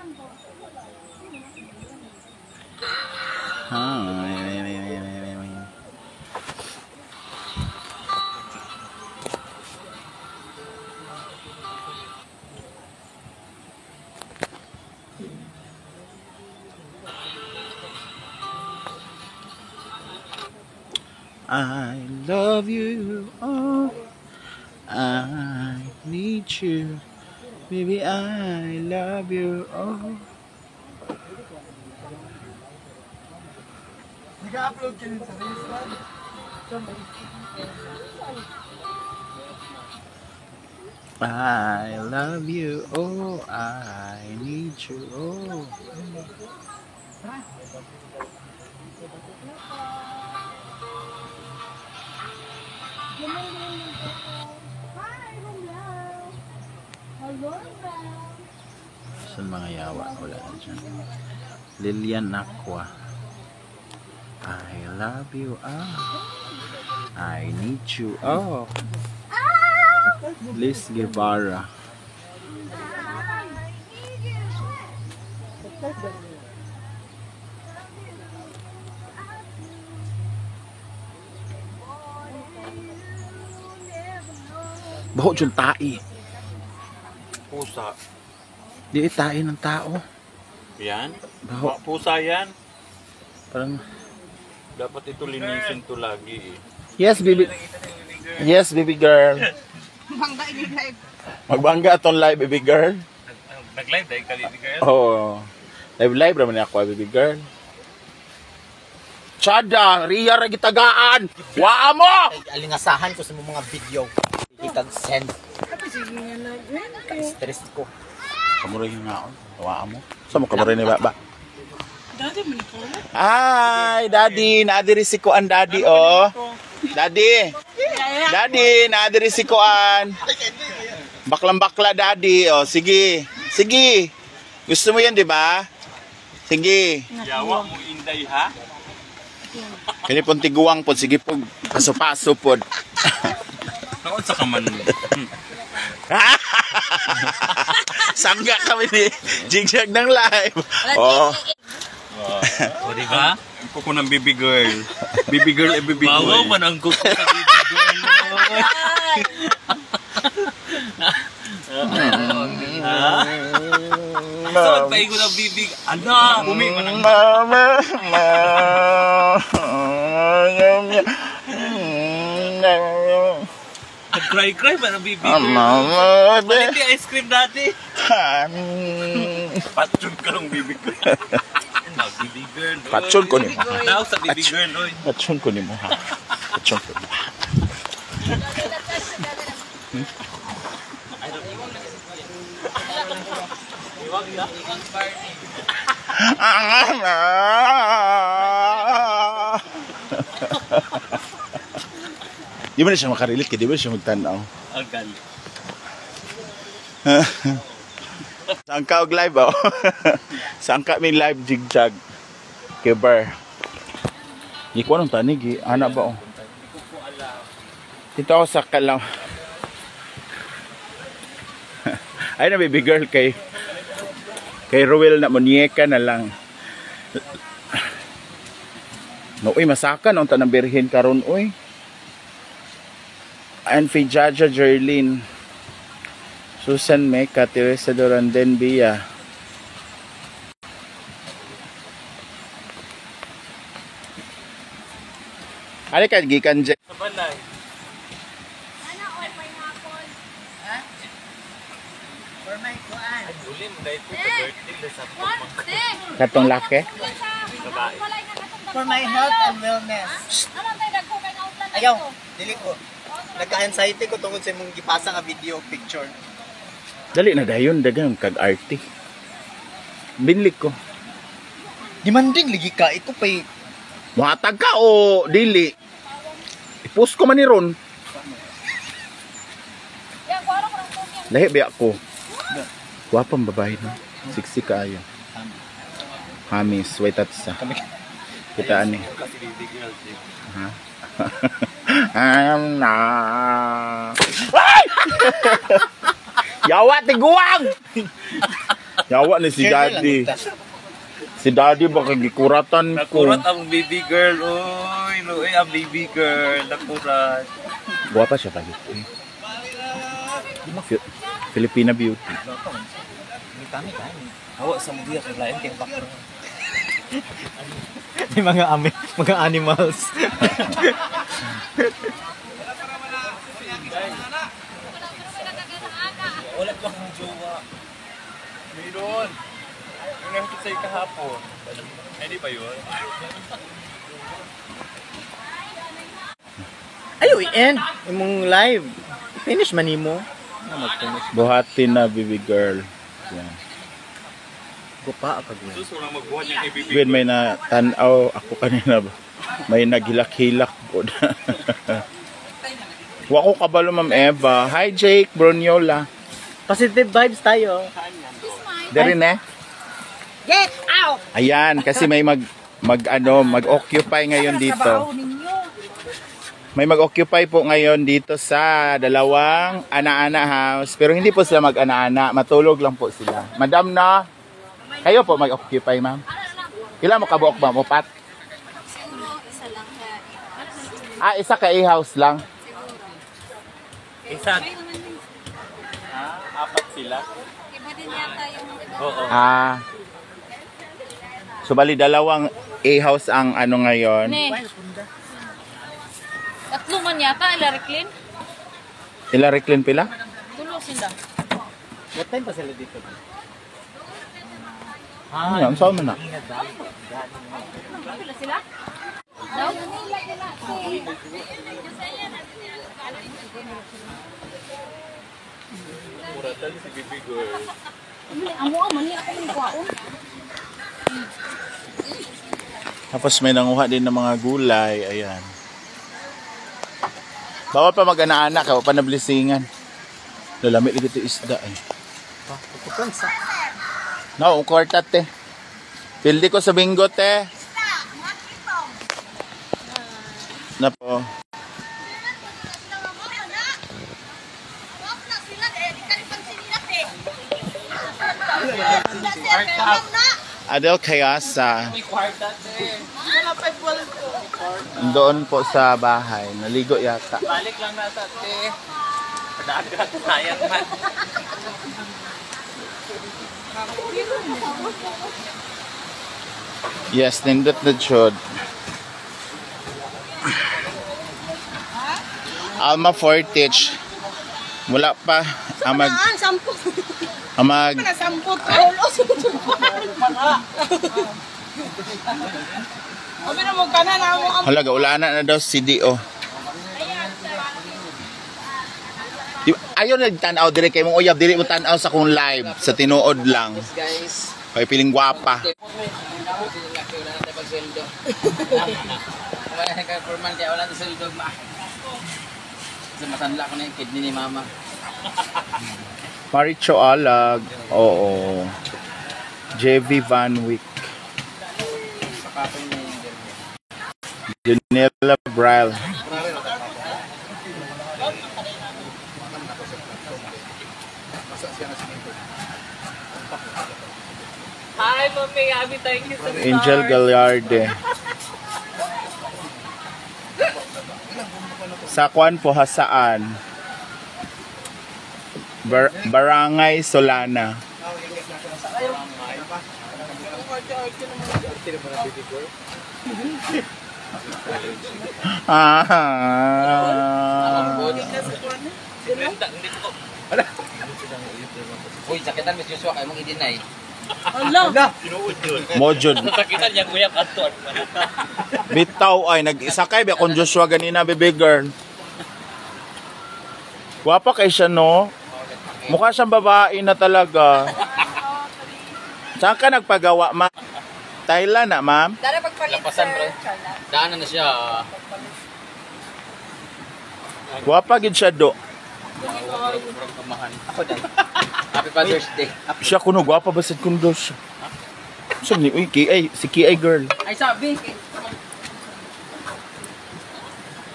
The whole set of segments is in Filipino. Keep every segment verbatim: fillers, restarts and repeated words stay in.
I love you, oh, I need you, baby, I love you, oh. Nag-upload ka rin sa Facebook? I love you, oh, I need you, oh. Saan mga yawa? Wala na dyan. Lilian Aqua. I love you, ah. I need you, oh. Liz Guevara. Baho dyan tae. Pusa. Di tae ng tao. Yan? Baho. Pusa yan? Parang... Dapat ito linisin to lagi eh. Yes, baby. Yes, baby girl. Bangga ini live. Magbangga atong live, baby girl. Nag-live dahil kali ni girl? Oo. Oh. Live-live raman ako, baby girl. Chada, Ria ra gitagaan. Waa mo! Alingasahan ko sa mga video. Ikag send. Stress ko. Kamuray yung nga ako. Waa mo. Saan mo kamuray ni Baba? Daddy man ko. Hi, Daddy. Naadiri si Kuan, Daddy, oh. Daddy. Daddy, naadiri si Kuan. Baklang-bakla, Daddy. Oh, sige. Sige. Gusto mo yan, di ba? Sige. Yawa mo inday ha? Kanya pong tiguang po. Sige po. Paso-paso po. Naon sa kaman. Sangga kami ni Jigjag ng live. Oh. O diba? Kuko ng baby girl. Baby girl e baby girl. Bawaw man ang kuko sa baby girl. Saan pa igo ng baby? Ano? Bumi man ang... Mama. Nag-cry-cry ba ng baby girl? Mama. Palit yung ice cream dati. Patsun ka ng baby girl. Baby girl. Patsun ko ni mo. Daw sa baby girl, oy. Patsun ko ni mo ha. Patsun ko ni mo. Di ba na siya makarilit ka? Di ba siya magtanaw? Agal. Saan ka og live, oh? Saan ka may live jigjag? Kebar. Di ko anong tanig, eh. Ana ba, oh? Dito ako sa kalam. Ay na, baby girl, kay kay Ruel na munyeka na lang. No, uy, masakan ang tanang birhen karon, uy. And fi Jaja Jerlin, Susan Mecca, Teresa Doranden Bia. Ano ka gikan dyan? Sa balay. Ano or pineapple? Ha? For my kuan. Ay, ulim. Dahil po sa birthday. Sa pagpag. Katong laki? For my health and wellness. Ano tayo dagko kay outlet? Ayaw, dili ko. Nagka-anxiety ko tungkol sa imong gipasa nga video picture. Dali na dayon, dagang kag-arty. Binlik ko. Demanding ligi ka, ito pa'y... Muhatag ka o dili? I-post ko man ni Ron. Yan, kuwara ko ng tubig. Lahi ba ako? Wapang babae na. Siksi kaayo. Hamis, wait at sa. Kitaan ni. Ha? Ayam na. Ay! Yawa tiguang. Yawa ni si Daddy. Si Daddy baka gikuratan ko. Nakurat ang baby girl. Uy, Luoy ang baby girl. Nakurat. Guwapa siya pagi. Fi- Filipina beauty. Awa sa mga kay lain kay bakro. May mga ami, mga animals. Wala ba kang jowa? Mayroon. Yung nahutod sa'yo kahapon. Hindi ba yun? Ayo, i-end. Imong live. Finish man nimo. Na mag-finish. Buhatin na, baby girl. Yan. Gupa pag mo. Sus, walang magbuhat yung kay baby Gwen, may natanaw ako kanina ba? May naghilak-hilak po. Wa ko kabalo, Ma'am Eva. Hi, Jake Bronyola. Positive vibes tayo. Dari na. Get out! Ayan, kasi may mag mag ano, mag-occupy ngayon dito. May mag-occupy po ngayon dito sa dalawang ana-ana house. Pero hindi po sila mag-ana-ana, matulog lang po sila. Madam na, kayo po mag-occupy, ma'am. Ilan mo kabuok ba? Mupat? Siguro isa lang kaya. Ah, isa ka i-house lang. Isa. Ah, apat sila. Iba din yata yung Oo. Ah. So bali dalawang A-house ang ano ngayon. Ne. Tatlo man yata, Ilariklin. Ilariklin pila? Tulo sila. What time pa sila dito? Ah, yan, saan mo na? Pila sila? Daw? Muratan si baby girl. Amo amo ni ako ng kwaon. Tapos may nanguha din ng mga gulay, ayan. Bawal pa mag-ana-ana ka, pa nablisingan. Lalamit dito isda eh. Pupukan sa. No, ang kwarta te. Pildi ko sa bingo te. Na po. Adel Kayasa. Doon po sa bahay. Naligo yata. Balik lang nata, te. Padagat sayang man. Yes, nindot na chod. Alma Fortich. Wala pa. Amag... Sampot. Amag... Sampot. Ulos. Abi na mo kana na mo. Halaga, ulana na daw si D O. Di, ayaw nagtanaw dire kay mong uyab dili mo tanaw sa kong live sa tinuod lang. Guys. Kay piling gwapa. Wala na ka forman kaya wala na sa lidog ma. Sa matanla ko na yung kidney ni mama. Maricho Alag. Oo. J V Van Wyck. Pakapin niya yung Janela Braille. Hi, Mami Abby, thank you so much. Angel Gallarde. Sa kwan po hasaan. Bar Barangay Solana. Ah. Uy, sakitan Miss Joshua kayo mong i-deny. Allah. Mojod. Sakitan niya kuya Anton. Bitaw ay nag-isakay ba kung Joshua ganina, baby girl. Gwapa kay siya, no? Mukha siyang babae na talaga. Saan ka nagpagawa, ma? Thailand na, ma'am? Dara pagpalit, Lapasan, bro. Daanan na siya. Gwapa gid siya, do. Ako din. Happy Father's Day. Siya kuno, gwapa ba sa kundo siya? Siya ni, uy, K I, si K I girl. Ay, sabi.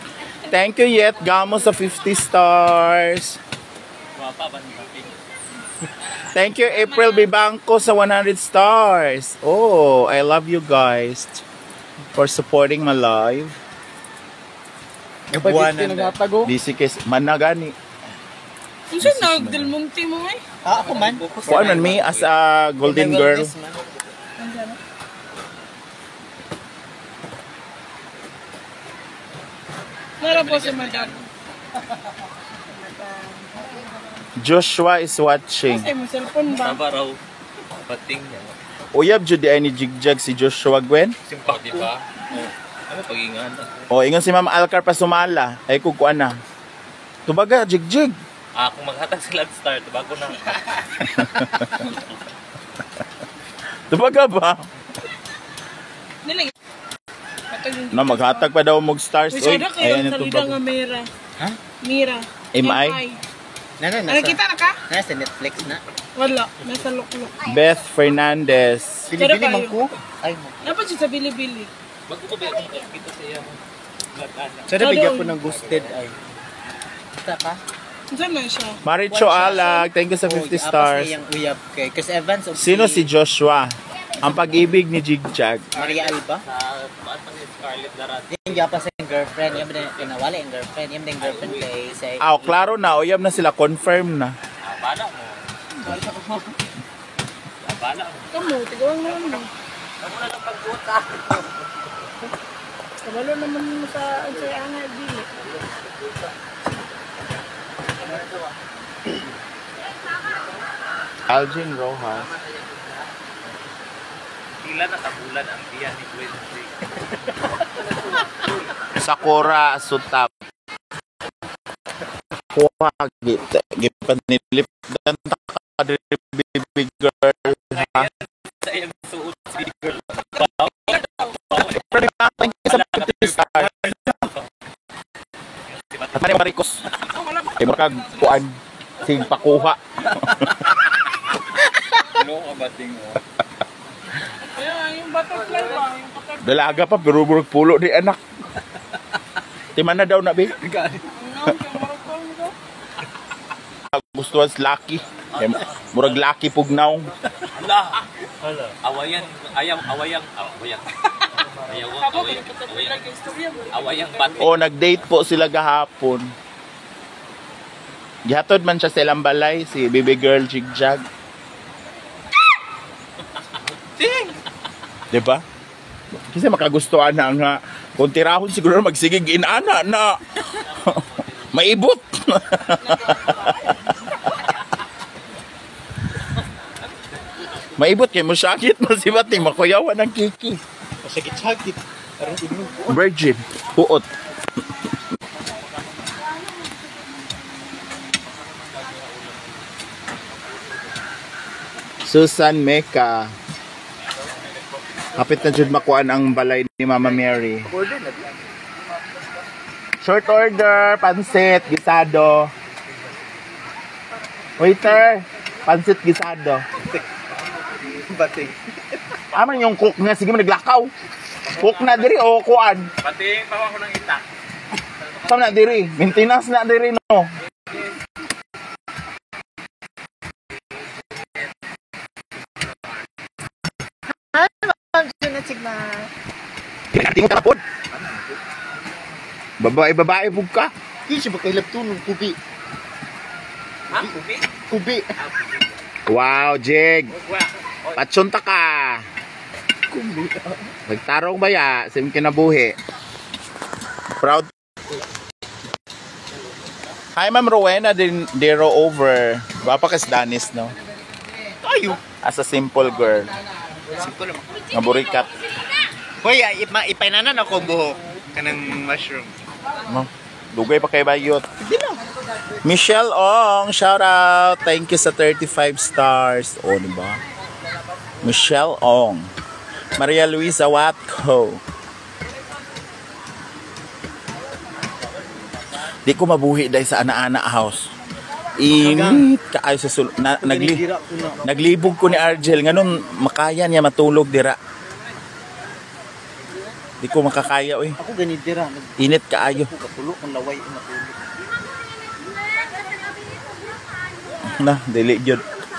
Thank you, Yet Gamo sa fifty stars. Wapa ba ni Papi? Thank you, April Bibangco sa one hundred stars. Oh, I love you guys for supporting my live. Buwanan na. D C K managani. Ano siya nagdilmunti mo eh? Ah, ako man. Kuan man me as a golden girl. Nara po si madam. Joshua is watching. Kasi mo cellphone ba? Taba raw. Pating niya. Uyab jud di ay ni jigjag si Joshua Gwen. Simpak, di ba? Ano pagingan? O ingon si Ma'am Alcar pa sumala. Ay kung kuan na. Tubaga jigjig. Ah, kung maghatag sila at start, bago na. Tubaga ba? Nilang. Na maghatag pa daw mog stars. Uy, Oy, sada kayo ayan sa yung lidang tubaga. nga Mira. Ha? Mira. M I? Nana, Ano nasa, kita na ka? nasa Netflix na. Wala. Nasa lukluk. Beth Fernandez. Pilipili kayo. man ko. Ay, mo. Dapat siya sa Bilibili. Bago ko ba kung kita sa iya? Sana Ah, bigyan doon. ko ng ghosted ay. Kita ka? Saan na siya? Maricho Alag, thank you sa fifty stars. Yung uyab kay. Chris Evans of Sino si Joshua? Ang pag-ibig ni Jigjag. Maria Alba? Sa paat pa ni Scarlett Darat. Yung Japan sa yung girlfriend. Yung din pinawala yung girlfriend. Yung din girlfriend kay say. Ah, klaro na. Uyab na sila. Confirm na. Ah, bala mo. Ah, bala mo. Kamu, tigawang naman mo. Ako na lang pagbuta. Kabalo naman mo sa ang say angay dili. Algin Rojas. Tila na tabulan ang biya ni Gwen. Sakura Sutap. Kuha gita. Gipanilip. Dan baby girl. Ha? Sa iyang suot speaker. Pero thank you sa fifty stars. At ni Maricos. Ay makag kuan. Sing pakuha. Ano ka bating mo? Kaya yung butterfly ba? Yung butterfly. Dalaga pa pero burog pulo di anak. Timan na daw na be. Ano? Yung marapang ko? Gusto was lucky. Eh, murag lucky pugnaw. Hala. Hala. Awayan. Ayam. Awayang. Awayang. Ayawang. Ako, Awayang. pinapatay Awayang. lang yung istorya mo. Awayang bat. O nag-date po sila gahapon. Gihatod man siya sa ilang balay si baby girl Jigjag. Ting! Diba? Kasi makagustuhan na nga. Kung tirahon siguro magsigig inana na. Maibot. Maibot kay mo sakit mo si Bating makuyawan ng kiki. Masakit-sakit. Parang inog ko. Virgin. Puot. Susan Mecca. Kapit na dyan makuhaan ang balay ni Mama Mary. Order na. Short order, pansit, gisado. Waiter, pansit, gisado. Bating. Aman yung cook nga, sige mo naglakaw. Cook na diri o kuan. Bating, tawa ko ng itak. Saan na diri? Maintenance na diri no. Tingin ka na po. Babae, babae po ka. Hindi siya bakailap to ng kubi. Ha? Kubi? Kubi. Wow, Jig. Wala. Patsunta ka. Kubi. Nagtarong ba ya? Sim kinabuhi. Proud. Hi, Ma'am Rowena din Dero over. Bapa kas Danis, no? Tayo. As a simple girl. Simple naman. Nga burikat. Hoy, ipa, ipainanan ako buhok. Kanang mushroom. No? Dugay pa kay Bayot. Michelle Ong, shout out. Thank you sa thirty-five stars. O, oh, diba? Michelle Ong. Maria Luisa Watco. Di ko mabuhi dahil sa ana-ana house. Init ka ay sa sul- na, nagli Dira ko na. naglibog ko ni Argel nganon makaya niya matulog dira. Di ko makakaya oy. Ako ganit dira. Init kaayo. Ako kapulo kung laway ang matulog. Na, dili gyud.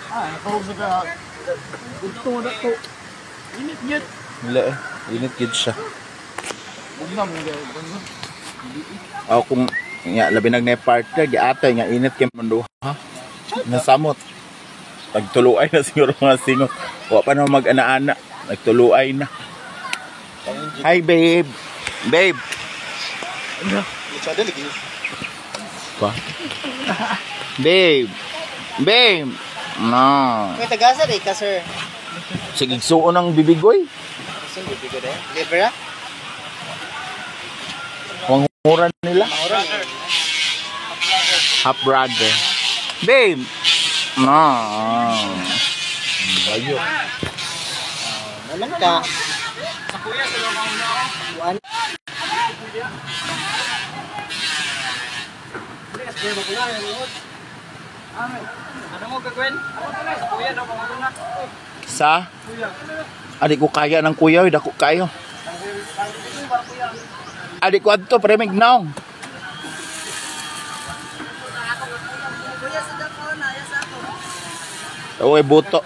Ah, ako sa gusto na to. Init yun. Wala eh. Init gid siya. Bugna mo daw. O kung nga labi nag partner giatay nga init kay mundo ha. Nasamot. Pagtuluay na siguro mga singot. Wa pa na mag-ana-ana. Nagtuluay na. Hi babe. Babe. Pa. Babe. Babe. No. May tagasa rin ka, sir. Sige suon ng bibigoy. Saan bibigo rin? Libre ah? Panguran nila. Mauran eh. Half brother. Babe. No. Ayo. Naman ka. Buwan. Ano mo gagawin? Kuya daw mga una. Sa? Adik ko kaya ng kuya, dako kayo. Adik ko adto pre mignaw. Kuya sa dako na, ayos ako. Oy buto.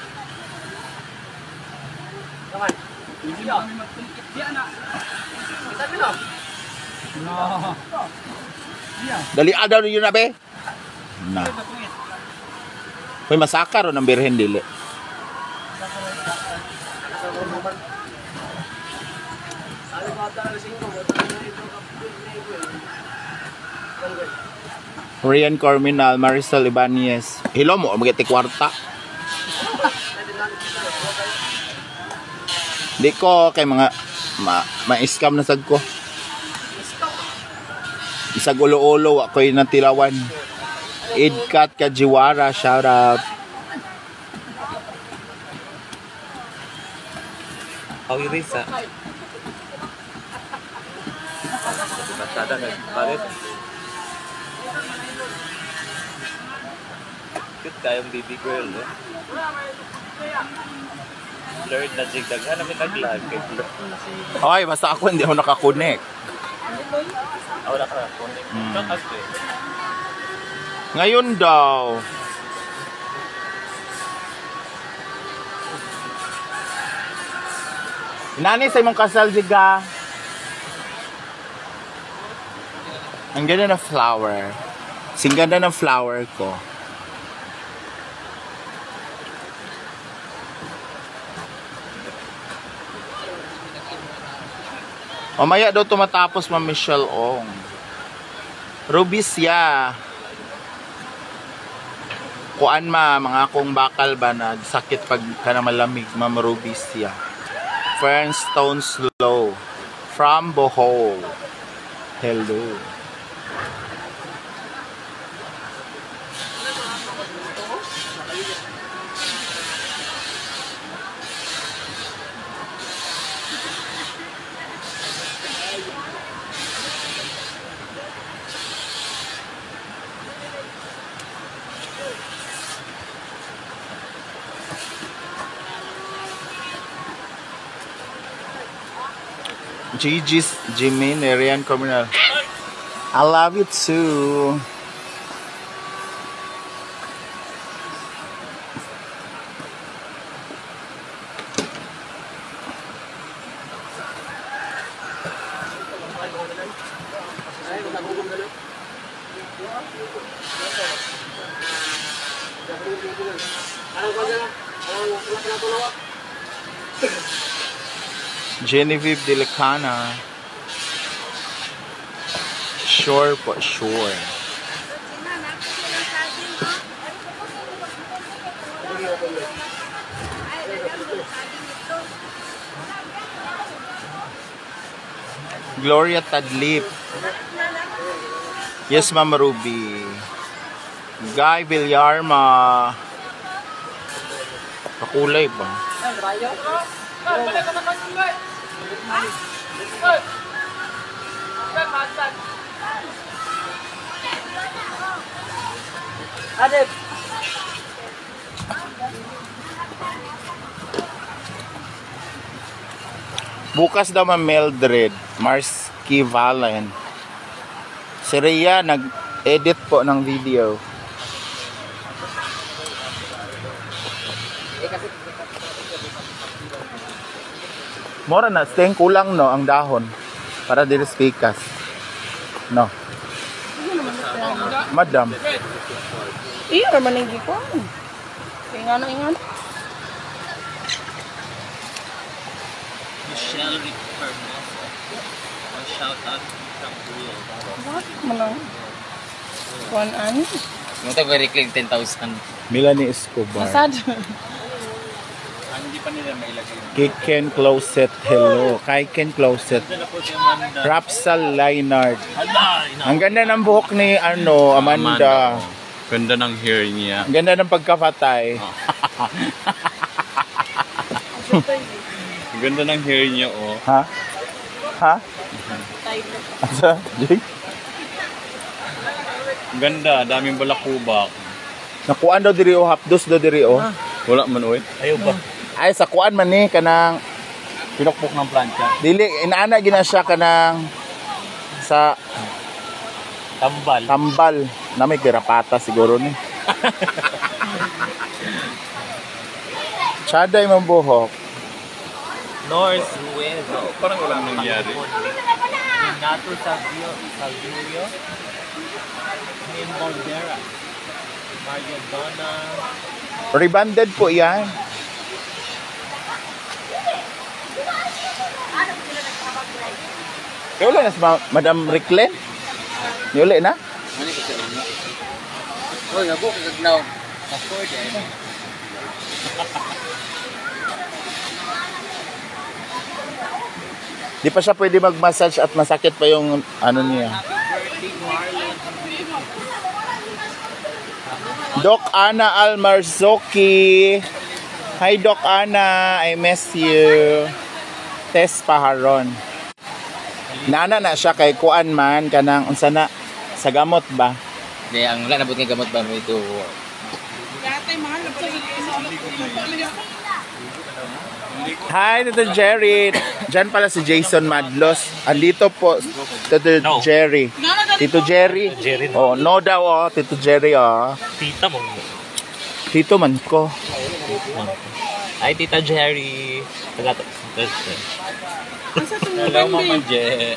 Dali ada yun na be. Na. May masakar o ng birhen dili. Rian Corminal, Marisol Ibanez. Hello mo, magiti kwarta. Di ko kay mga ma, ma-scam na sad ko. Isag ulo-ulo ako'y natilawan. Idkat Kajiwara, shout out. Awi Risa. Masyada nagbalit. Cute kayong baby girl, no? Third na jigdag. Ano may naglag? Ay, basta ako hindi ako nakakonek. Ako na ka na. Hmm. Kakaswe. Ngayon daw. Nani sa imong kasal, Jiga? Ang ganda ng flower. Sing ganda ng flower ko. Mamaya daw tumatapos, Ma'am Michelle Ong. Rubisya. Kuan ma, mga akong bakal ba na sakit pag ka na malamig, Ma'am Rubisya. Fernstone Slow. From Bohol. Hello. Gigi's Jimin, Rian Corminal. I love you too. Genevieve Delicana. Sure po, sure. Gloria Tadlip. Yes, Ma'am Ruby. Guy Villarma. Kakulay ba? Adep. Bukas daw Ma'am Mildred, Marsky Valen. Si Rhea nag-edit po ng video. Mora na, sting kulang no ang dahon para dili spikas. No. Madam. Iya, raman ang gikuan. Ingan ingan. Michelle Hermoso. One shout out from Kuya. Bakit manang? Kuan ani? Nung tayo reclaim ten thousand. Melanie Escobar. Masad. Hindi pa nila mailagay. Kiken Closet, hello. Kiken Closet. Dala po si Amanda. Rapsal Lynard. Hala! Ang ganda ng buhok ni ano, Amanda. Ganda ng hair niya. Ang ganda ng pagkapatay. Ganda ng hair niya, oh. Ha? Ha? Asa? Jake? Ganda, daming balakubak. Nakuan daw diri o hapdos daw diri o. Wala man, oy. Ayaw ba? Ay sa kuan man ni kanang Pinukpok ng plancha. dili inaana gina siya kanang sa Tambal. tambal na may kirapata siguro ni. Chaday man buhok. North West. Parang wala nangyari. Nato sa Vio, sa Vio. In Moldera. Mario Donna. Rebanded po yan. Kaya wala na si Ma- Madam Riclen? Di wala na? Oy, nabo ka gagnaw. Sa Ford eh. Di pa siya pwede mag-massage at masakit pa yung ano niya. Doc Ana Almarzoki. Hi Doc Ana, I miss you. Tess Paharon. Nana na siya kay kuan man kanang unsa na sa gamot ba? Di, ang wala nabot nga gamot ba mo ito? Hi Tito Jerry. Diyan pala si Jason Madlos. Andito po Tito No. Jerry. Tito Jerry. Jerry. Oh, no daw oh, Tito Jerry oh. Tita mo. Tito man ko. Ay, Tita Jerry. Tagato. Hello, Mama Je.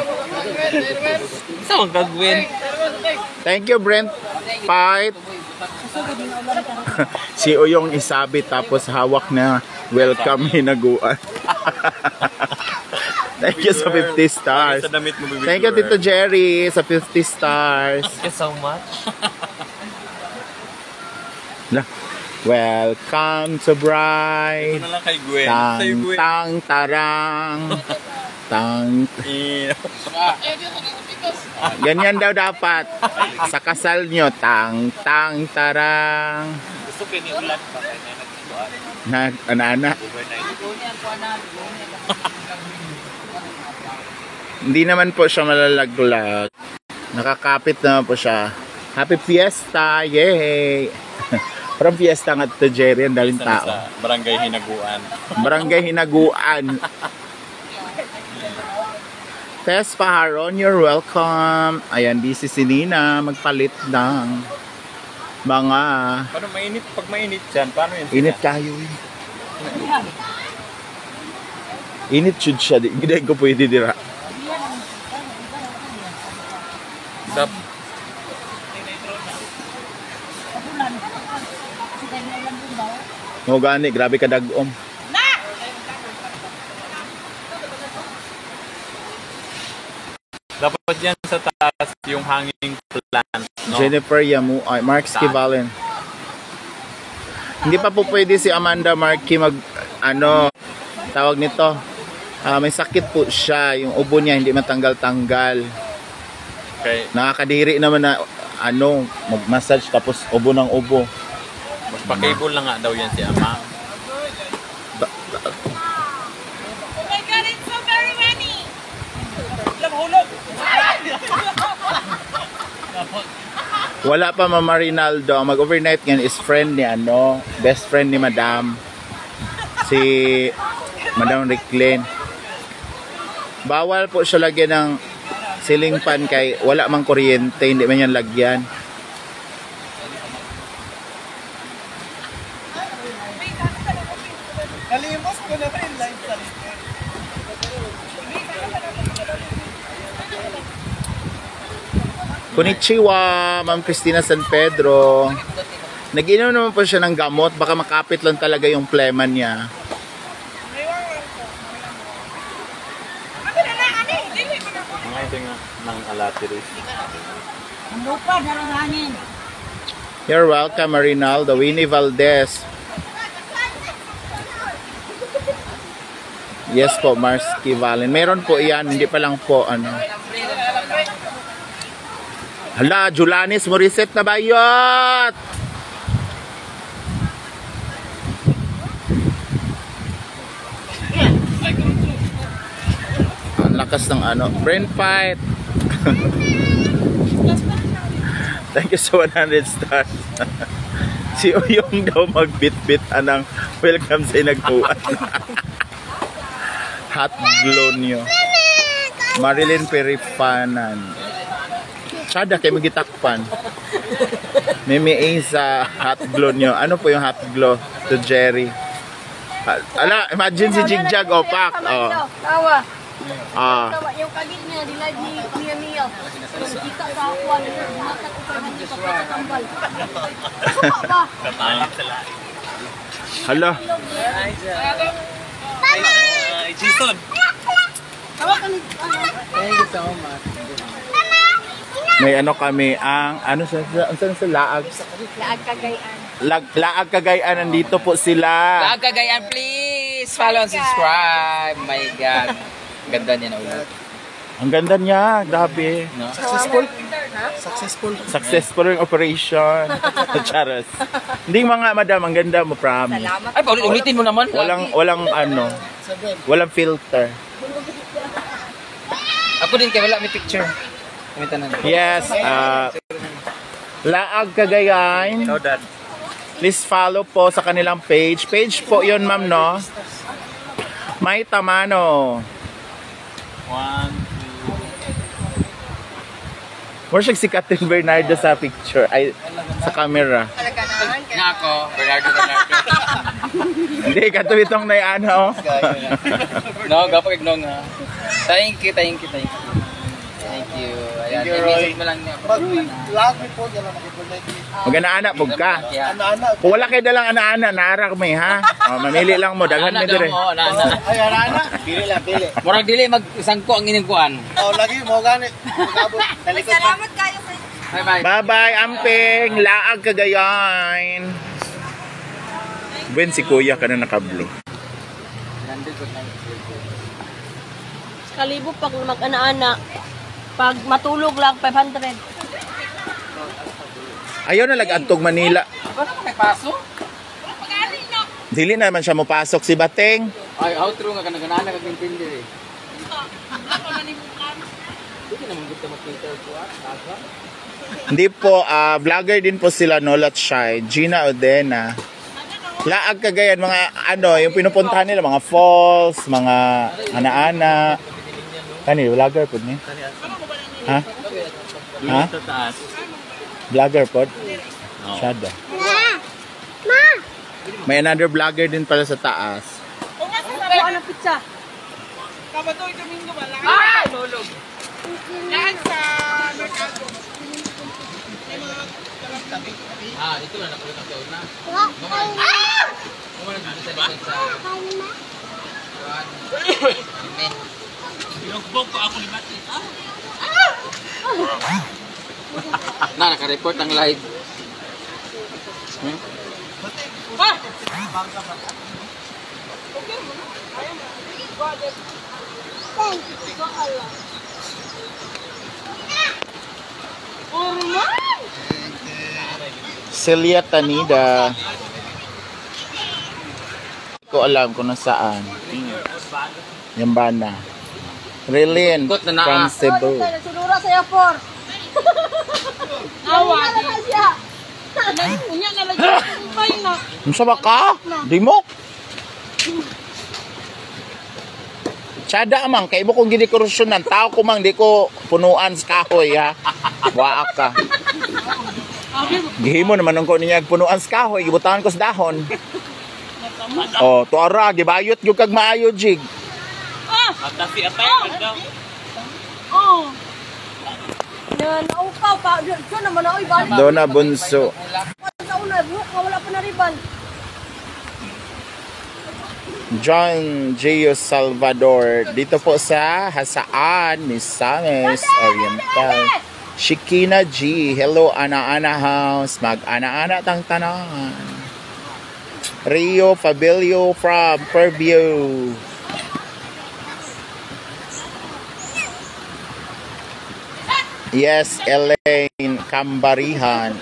Saan mong gagawin? Thank you, Brent. Fight. Si Uyong isabi tapos hawak na welcome hinaguan. Thank you sa fifty stars. Sa damit mo, baby Thank you, girl. Tito Jerry, sa fifty stars. Thank you so much. Lah, welcome to Bride. Ano lang kay Gwen? Tang, Sa'yo, Gwen. tang, tarang. Tang. Eh, Ganyan daw dapat. Sa kasal nyo, tang, tang, tarang. Gusto ko ni ulan pa. Nag, anana. Hindi naman po siya malalaglag. Nakakapit naman po siya. Happy Fiesta! Yay! Parang fiesta nga ito, Jerry. Ang daling tao. Sa barangay Hinaguan. Barangay Hinaguan. Tess Paharon, you're welcome. Ayan, busy si Nina. Magpalit ng mga Paano mainit? Pag mainit dyan, paano yun? init kayo eh. Init should siya. Hindi ko pwede dira. Dap. Mo gani, grabe ka dagom. Dapat yan sa taas yung hanging plant. No? Jennifer Yamu, ay, Mark Skivalen. Hindi pa po pwede si Amanda Marky mag, ano, tawag nito. Ah, may sakit po siya. Yung ubo niya hindi matanggal-tanggal. Okay. Nakakadiri naman na, ano, mag-massage tapos ubo ng ubo. Magpa-cable na nga daw yan si Ama. Oh my God, it's so very many. Hulog. Wala pa Mama Rinaldo. Ang mag-overnight ngayon is friend ni, ano, best friend ni Madam. Si Madam Riclen. Bawal po siya lagyan ng ceiling fan kay wala mang kuryente, hindi man yan lagyan. Nalimos ko na rin live sa live. Konnichiwa, Ma'am Cristina San Pedro. Nag-inom naman po siya ng gamot. Baka makapit lang talaga yung plema niya. Mga ito nga ng alatiris. Lupa, dalang hangin. You're welcome, Marinaldo. Winnie Valdez. Yes po, Marsky Valen. Meron po iyan. Hindi pa lang po, ano. Hala, Julanis Morissette na bayot! Ang lakas ng ano, brain fight. Thank you so one hundred stars. Si Uyong daw magbit-bit anang welcome sa inagpuan. Hot glow niyo. Marilyn Peripanan. Sada kayo magitakpan. Mimi A sa hot glow niyo. Ano po yung hot glow to Jerry? Ala, imagine si Jigjag opak. Oh. Tawa. Ah. Tawa, yung kagit niya, nila di niya niya. Yung kita sa akuan, makat upahan niya sa pagkakambal. Suka ba? Hala. Jason! Tawa ka ni... Thank you so much. May ano kami ang ano sa sa, sa, sa laag Laag Cagayan. lag, laag Cagayan, nandito po sila. Laag Cagayan, please follow and subscribe. My God. Ganda niya na ulit. Ang ganda niya, grabe. No? Successful? Successful. Successful yung operation. Charas. Hindi mga madam, ang ganda mo, promise. Salamat. Ay, paulit-ulitin mo naman. Walang walang ano, walang filter. Ako din, kaya wala may picture. Kamitan na. Yes, uh, Laag Cagayan. Ikaw, Dad. Please follow po sa kanilang page. Page po yun, ma'am, no? May Tamano. One, Where's si Catherine Bernardo sa picture? Ay, sa camera. Nga ako, Bernardo Bernardo. Hindi, kato itong na ano. No, gapag ignong nga. Thank you, thank you, thank you. Thank you. Ayan, Thank you, Roy. i-visit mo lang niya. Mag-vlog mo po, dala mag-vlog. Magana-ana, pog ka. Ano-ano? Kung wala kayo dalang ana-ana, naara ko may ha. O, mamili lang mo, daghan mo Ana daw dire. mo, ana, ana. Ay, ano? Pili lang, pili. Murag dili mag-isang ko ang inigkuan. Oh, lagi mo gani. Magabot. Talikod pa. Salamat kayo sa... Bye-bye. Bye-bye, Amping. Laag Cagayan. Buen si Kuya ka na naka-blue. Kalibo pag mag-ana-ana. Pag matulog lang, five hundred. Ayaw na lag-antog Manila. Bakit may paso? Dili naman siya mapasok si Bateng. Ay, how true nga ka naganana kag intindi eh. Hindi naman gusto makita ko ah. Kaga. Hindi po, ah, vlogger din po sila, Nolat Shine, Gina Odena. Laag Cagayan, mga ano, yung pinupuntahan nila, mga falls, mga ana-ana. Kani, vlogger po niya? Ha? Ha? sa taas. Vlogger po? Shada. May another vlogger din pala sa taas. Kuha ng pizza. Kabatoy Domingo ba lang? Ah! Lolog. Yan sa Mercado. May mga tabi. Ah, dito na nakulit ang taon na. Ah! Kumana dito sa likod sa... Amen. Binugbog ko ako ni Mati. Na, naka-report ang live. Hmm? Celia Tanida. Hindi ko alam kung nasaan. Yambana. Rilin Ikot na na. from Cebu. Sunura sa airport. Awa. Sunura na siya. Unya na lang yung kupay na. Ano ba ka? Di mo? Tsada amang, kay mo kung gini korupsyon ng tao ko mang, di ko punuan sa kahoy ha. Waak ka. Gihimo naman nung ko niya punuan sa kahoy, gibutangan ko sa dahon. Oh, tuara, gibayot yung kag maayo, Jig. At si Atay, daw. Oh. Na naukaw pa. Diyan naman na oy balik. Dona Bunso. Sa una, buhok ka, wala pa na riban. John Gio Salvador. Dito po sa Hasaan, Misamis Oriental. Shikina G. Hello, Ana-Ana House. Mag-ana-ana tang tanan. Rio Fabelio from Fairview. Yes, Elaine Cambarihan.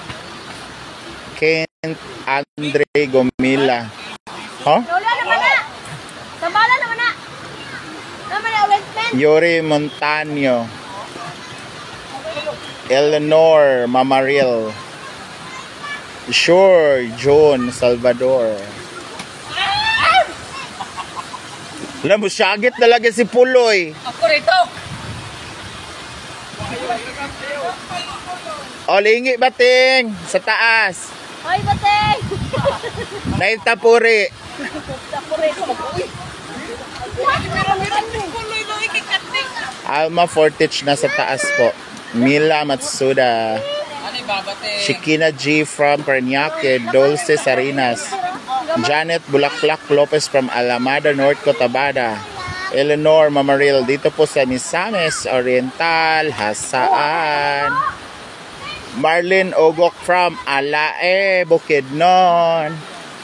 Kent Andre Gomila. Huh? Lola naman na. Sabala naman na. Naman na ulit men. Yuri Montaño. Eleanor Mamaril. Sure, John Salvador. Alam mo, syagit talaga si Puloy. Ako rito. O, lingi bating sa taas. Hoy, bateng. Naitapuri. Ako rito mag-uwi. Alma Fortich na sa taas po. Mila Matsuda. Ano yung babate? Shikina G from Paranaque. Dulce Sarinas. Janet Bulaklak Lopez from Alameda, North Cotabada. Eleanor Mamaril dito po sa Misamis Oriental, Hasaan. Marlene Ogok from Alae, Bukidnon.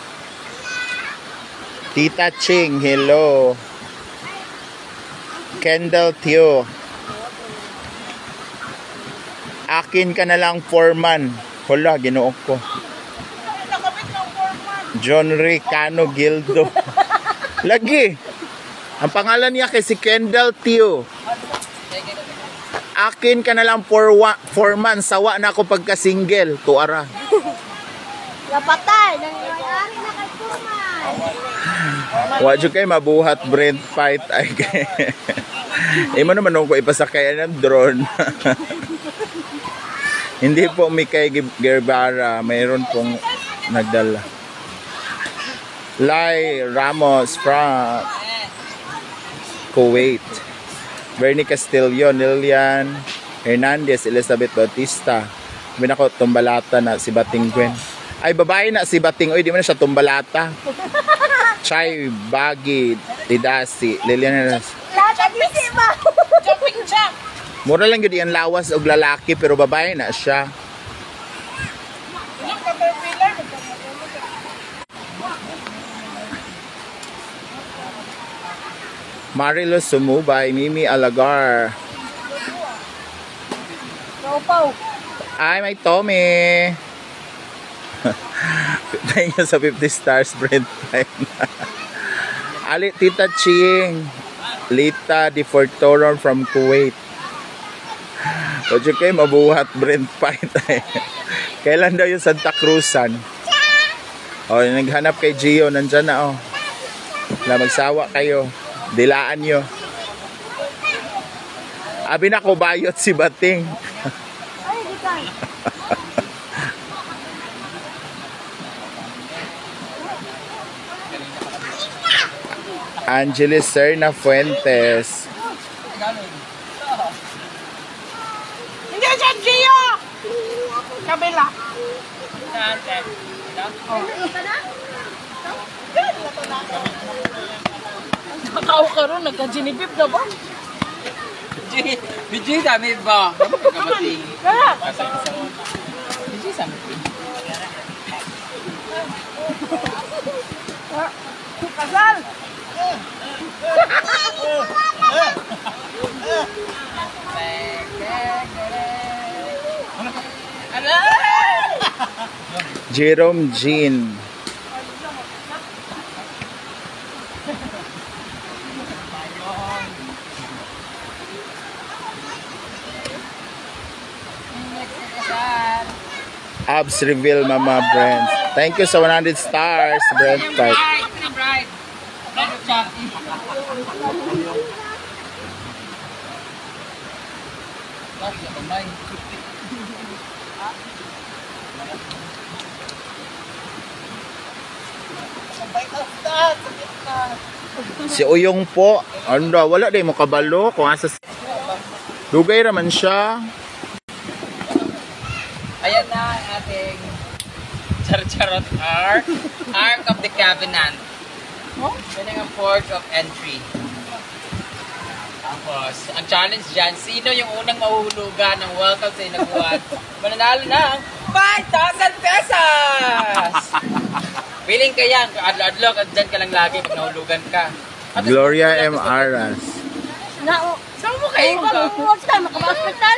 Tita Ching, hello. Kendall Teo. Akin ka na lang foreman. Hala, ginoon ko. John Ricano Gildo. Lagi. Ang pangalan niya kay si Kendall Teo. Akin ka na lang for, for months. Sawa na ako pagka-single. Tuara. Napatay. Nangyayari na kay Kurman. Wadyo kayo mabuhat Brent fight. Ay kay. Imo naman nung ko ipasakay ng drone. Hindi po Mikay Gerbara. Mayroon pong nagdala. Lai Ramos from Kuwait. Bernie Castillo, Lilian Hernandez, Elizabeth Bautista. Sabi na ko, tumbalata na si Bating Gwen. Ay, babae na si Bating. Uy, di mo na siya tumbalata. Chay, Bagi, Tidasi, Lilian Hernandez. Lahat ang isi ba? Jumping jack. Mura lang yun yung lawas o lalaki, pero babae na siya. Marilo Sumubay, Mimi Alagar. Paupaw. Ay, may Tommy. Thank you sa fifty stars, Brent. Ali, Tita Ching. Lita Di Fortoron from Kuwait. Huwag yun kayo mabuhat, Brent Fight. Kailan daw yung Santa Cruzan? O, oh, naghanap kay Gio. Nandyan na, oh. Na magsawa kayo. Dilaan nyo. Abi na ko bayot si Bating. Ay, di ka. Angelis Serna Fuentes. Hindi siya, Gio! Kabila. Nakakaw ka ron, nagka-ginibib na ba? Biji dami ba? Kamati. Kaya! Biji sami. Kasal! Jerome Jean. Abs reveal Mama Brent. Thank you sa one hundred stars, Brent. Type. Bright! Si Uyong po. Ano, wala day mo kabalo kung asa dugay raman siya. Ayan na ang ating Charcharot Ark. Ark of the Covenant. Yan ang port of entry. Tapos, ang challenge dyan, sino yung unang mahuhulugan ng welcome sa inaguan? Mananalo ng five thousand pesos! Feeling ka yan, adlo-adlo, at dyan ka lang lagi pag nahulugan ka. At Gloria M. Aras. Na, saan mo kayo ka? Huwag ka, makabaspital.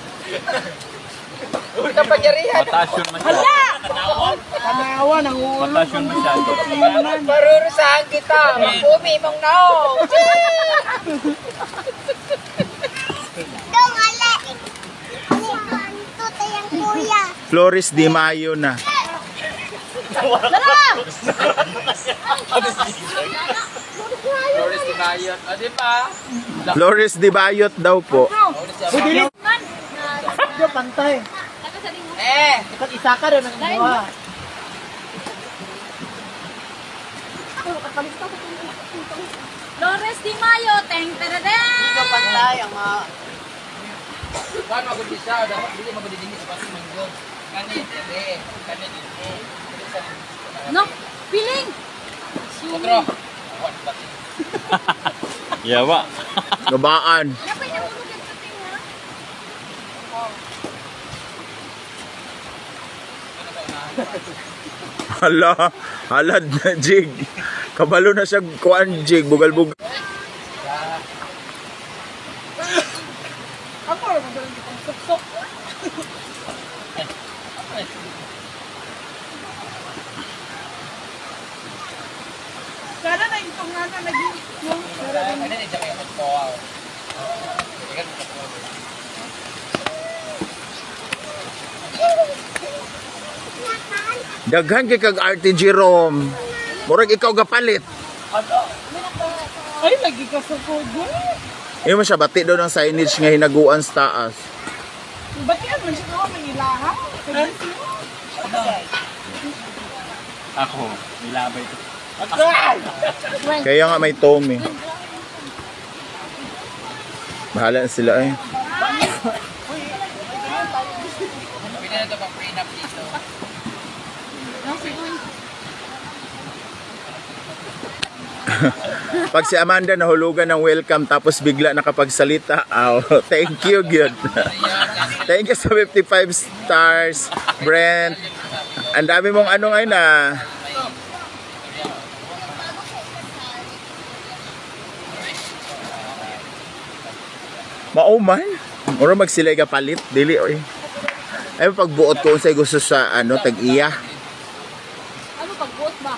Kapangyarihan. Mataas yun masyado. Tanawa, nangulo. Mataas yun masyado. Parurusahan kita. Magpumi mong naong. Dong, ala. Ito tayang kuya. Flores Di Mayo na. Dala! Flores de Bayot. O, di ba? Flores Di Bayot daw po. Man, Ito, pantay. Eh! Ikat isa ka rin ang buha. Flores Di Mayo, teng tereren. Ito, pantay. Ang mga... Paano magudi siya? Dapat hindi magudi din sa pasing manggod. Kanit, hindi. Kanit, hindi. No, piling. Otro. Yawa. Gabaan. Napay na ulo sa tinga. Hala, halad na jig. Kabalo na siya kuan jig, bugal-bugal. Ako, magaling kitang suksok. Sana na itong nga na naging... Ano na siya kayo mag-call? Ikan mo ka Daghan kay kag Arte Jerome. Murag ikaw gapalit. Ay, lagi ka sa kogo. Iyo man siya bati daw ng signage nga hinaguan sa taas. Ba't yan man siya naman Manilaha? Ako, nilabay ito. Kaya nga may Tommy. Bahala na sila eh. Pwede na ito pang prenup dito. Pag si Amanda nahulugan ng welcome tapos bigla nakapagsalita. Oh, thank you, good. Thank you sa fifty-five stars, Brent. Ang dami mong ano ngayon ah. Mauman. Ora magsilay ka palit, dili oy. Ay pagbuot ko unsay gusto sa ano tag-iya. Ano pagbuot ba?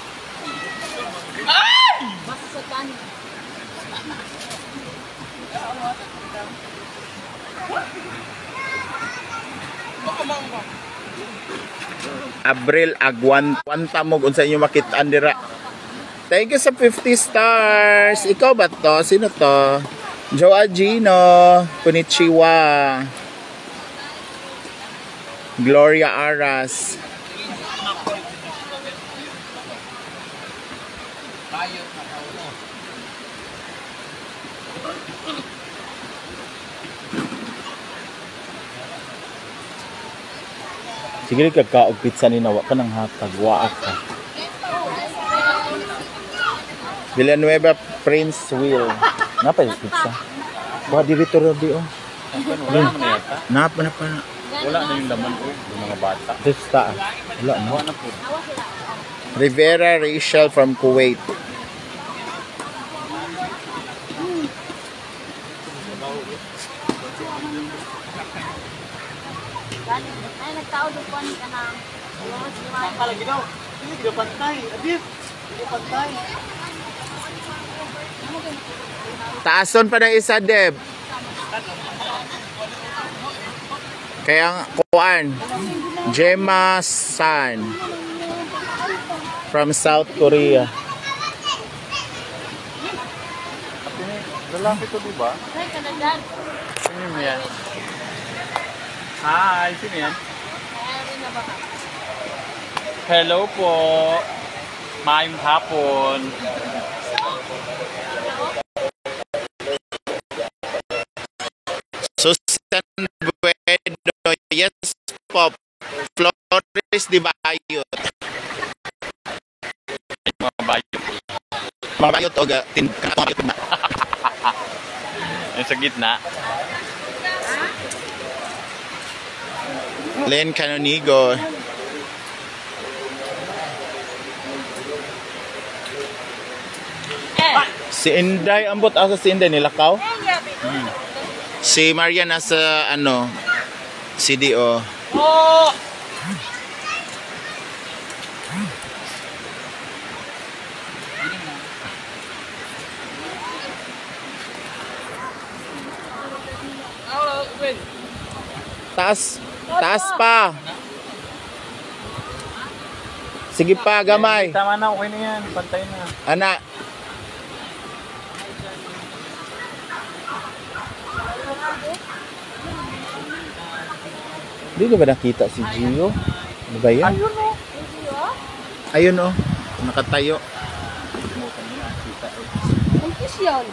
Basta sa kanin. Abril Agwan Quantamog unsa inyo makit-an dira. Thank you sa fifty stars. Ikaw ba to? Sino to? Joa Gino. Konnichiwa. Gloria Aras. Sige ka kaog pizza ni nawa ka ng hatag waak ka. Villanueva Prince Will. Napa yung pizza? Buha dito Rodi oh. Wala naman na yata. Napa na pa na. Wala na yung laman ko, yung mga bata. Pista. Wala na. Wala na po. Rivera Rachel from Kuwait. Ay, nagtao doon po ka na. Palagi daw. Hindi ka pantay. Adip. Hindi ka pantay. Taason pa ng isa, Deb. Kaya nga, kuan. Gemma San. From South Korea. Lalaki to, diba? Ay, kanagdan. Sino yan? Hi, sino yan? Ay, rin na ba ka? Hello po. Maayong hapon. Susan Buedo, yes po. Flores de Bayot. Mga bayo. Mga bayot o ga, tin, kanabayot na. Yung sa gitna. Len Canonigo. Si Inday, ambot asa si Inday nilakaw? Hmm. Si Maria nasa ano, C D O. Oh! Taas, taas pa. Sige pa, gamay. Tama na, okay na yan. Pantay na. Anak. Hindi na ba nakita si Gio? Ano ba yan? Ayun o. Ayun o. Nakatayo. Ang kiss yan.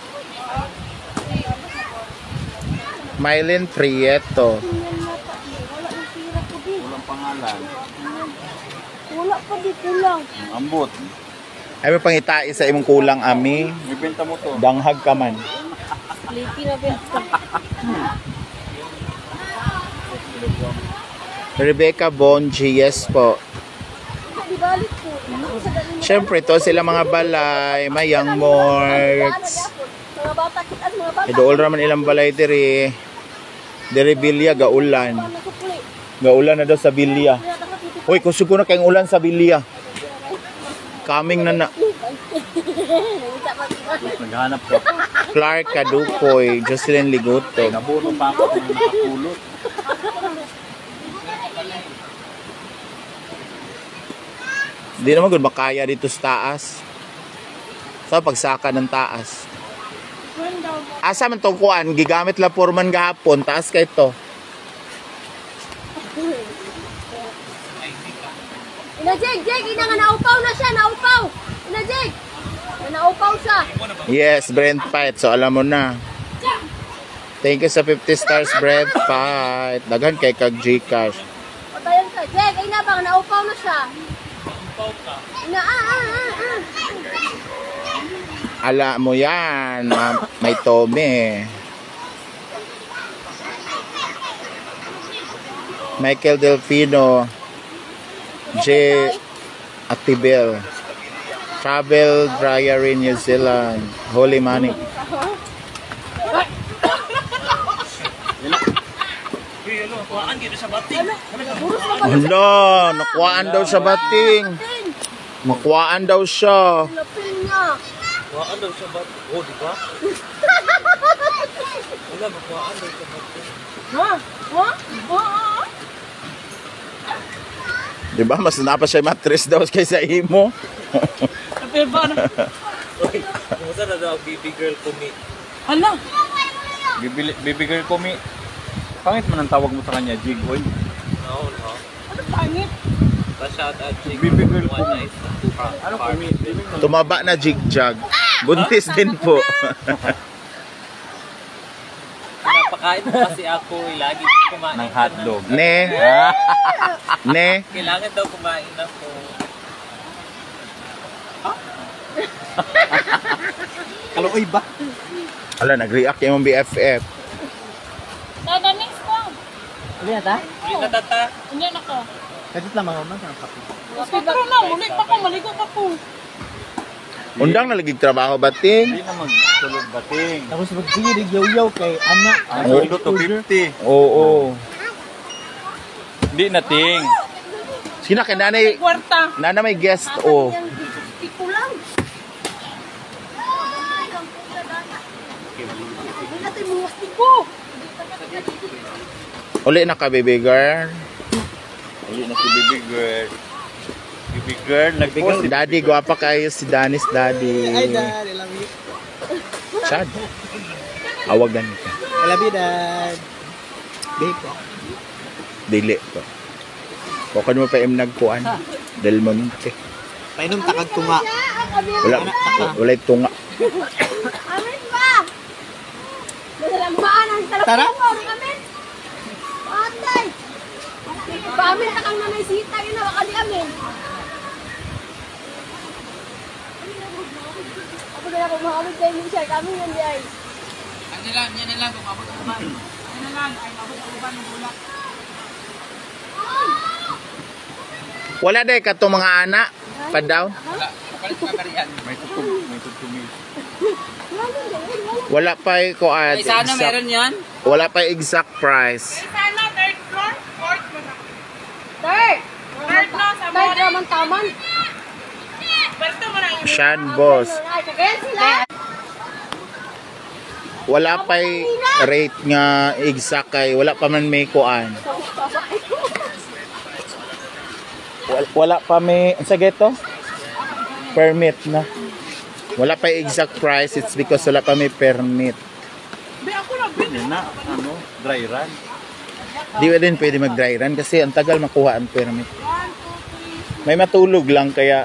Mylene Prieto. Tingnan yata. Wala yung tira ko din. Walang pangalan. Wala pa di kulang. Ambot. Ay may pangitai sa imong kulang, ami. May benta mo to. Danghag ka man. Liti na benta. Rebecca Bonji, yes po. Di balik ko. Siyempre, to sila mga balay, mayang morts. Mga bata kita, mga bata. Idool raman ilang balay diri. Diri Bilya, gaulan. Nasukli. Gaulan na daw sa Bilya. Uy, kusugo na kayong ulan sa Bilya. Coming na na. Naghanap ko. Clark Kadukoy, Jocelyn Ligoto. Nabuno pa ako kung nakapulot. Hindi naman good makaya dito sa taas. Sa pagsaka ng taas. Asa man tong kuan, gigamit la porman gahapon, taas kay to. Ina Jeg, Jeg, ina nga naupaw na siya, naupaw. Ina Jeg. Naupaw siya. Yes, Brent Fight. So alam mo na. Thank you sa fifty stars, Brent Fight. Daghan kay kag Gcash. Patayan ka. Jeg, ay na bang naupaw na siya. Ina, ah, ah, ah, ah. Ala mo yan, ma- may tome. Michael Delfino, J. Atibel, Travel Dryer in New Zealand, Holy Money. Hala, nakuhaan daw sa bating. Makuhaan daw siya. Lapin niya. Kuhaan daw siya ba? Oh, di ba? Wala, makuhaan daw siya ba? Ha? Ha? Ha? Di ba? Mas napa siya mattress daw kaysa imo. Pero ba na? Kumusta na daw, baby girl kumi? Hala. Baby, baby girl kumi. Pangit man ang tawag mo sa kanya, Jig, oy. Oo, no. Ano pangit? Pa-shout out, Jig. Baby girl kumi. Ano kumi? Tumaba na jigjag. Buntis din po. Napakain mo kasi ako, eh, lagi kumain. Ng hotdog. Ne. Ne. Kailangan daw kumain ako. Kaloy ba? Ala, nag-react yung B F F. Tada next pa. Ano yata? Hindi natata. Hindi na ko. Kadit lang mga man. Pero na, muli pa ko, maligo pa ko. Undang na lagig trabaho bating. Hindi na magtulog bating. Tapos magsigirig yaw-yaw kay anak. Ang sundo to fifty. Oo. Hindi na ting. Sina kay nanay, Kwarta. nana may guest oh. Tipo lang. Hindi natin mga tipo. Uli na ka, baby girl. Hindi na si baby girl. Baby girl, nag-post. Daddy, gwapa kayo si Danis, daddy. Ay, dad. I love you. Chad. Awagan ka. I love you, dad. Babe ko. Dili ko. Bukod mo pa im nagkuan. Del Monte. Painom takag tunga. Wala, wala yung tunga. Amin ba? Nalamaan ang Tara. talapong amin. Patay. Paamin na kang nanay sita yun na wakali amin. Ako na ako makamit kayo ni Sir. Kami yun di ay. Ano lang, yan na lang, kumabot ang uban. Yan na lang, ay mabot ang uban ng bulak. Wala day ka itong mga anak. Pa daw. Wala, kapalit ka kariyan. May tutong, may tutumi. Wala pa yung kuan. Ay, sana meron yan? Wala pa yung exact price. Sana third floor, fourth mo na. Third. Third na sa Third morning. naman taman. Basta mo na yung Shan boss. Ay, kagaya sila. Wala pa yung rate nga exact kay wala pa man may kuan. Wala, wala pa may sa geto? Permit na. Wala pa yung exact price, it's because wala pa may permit. Yan na, ano, dry run. Di ba din pwede mag dry run kasi ang tagal makuha ang permit. May matulog lang kaya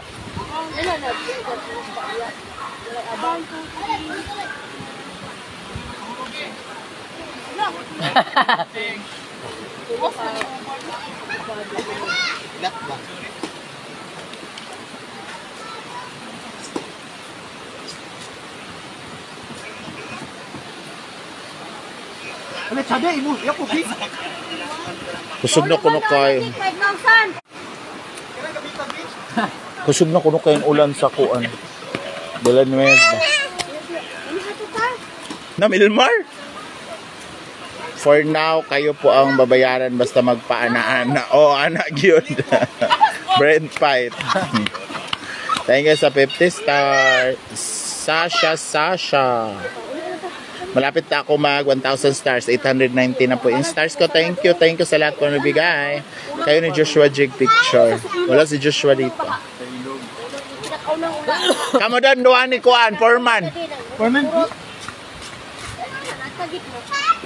Lat ba? Ano sabi imo? Yako gi. kusog na kuno kay five thousand. kusog na kuno kay ulan sa kuan. Bulan Nueva. Ano ato ka? Na Milmar. For now, kayo po ang babayaran basta magpaanaan. Oh, anak yun. Brent fight. Thank you sa fifty star. Sasha, Sasha. Malapit na ako mag one thousand stars. eight hundred ninety na po yung stars ko. Thank you. Thank you sa lahat po nabigay. Kayo ni Joshua Jig picture. Wala si Joshua dito. Kamu doon, doon ni Kuan, Foreman. Foreman. Nagtagit mo.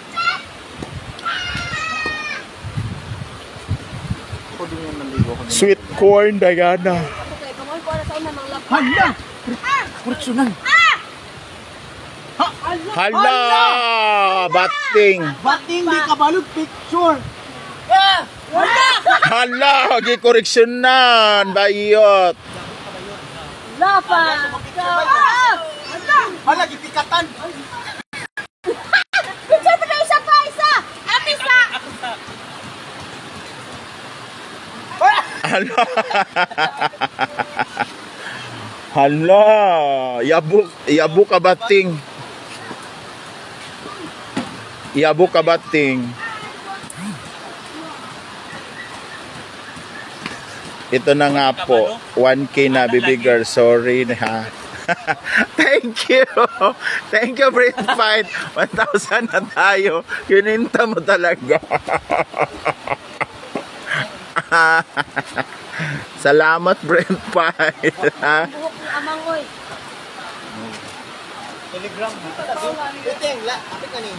Sweet corn, Diana. Okay, pamoy ko na sa una mga lap. Hala. Kurtsunan. Hala! Bating! Bating di kabalog picture. Hala! Gikoreksyonan! Bayot! Lapa! Hala gipikatan. Picture pa na isa pa, isa! At isa! Hala! Hala! Yabu, yabu ka bating. Yabu ka bating. Ito na nga po. one K na, baby girl. Sorry ha. Thank you. Thank you, Brent Fight. one thousand na tayo. Kininta mo talaga. Salamat, Brent Fight. Buhok ng amangoy. Telegram. Ito yung la. Apit na ni.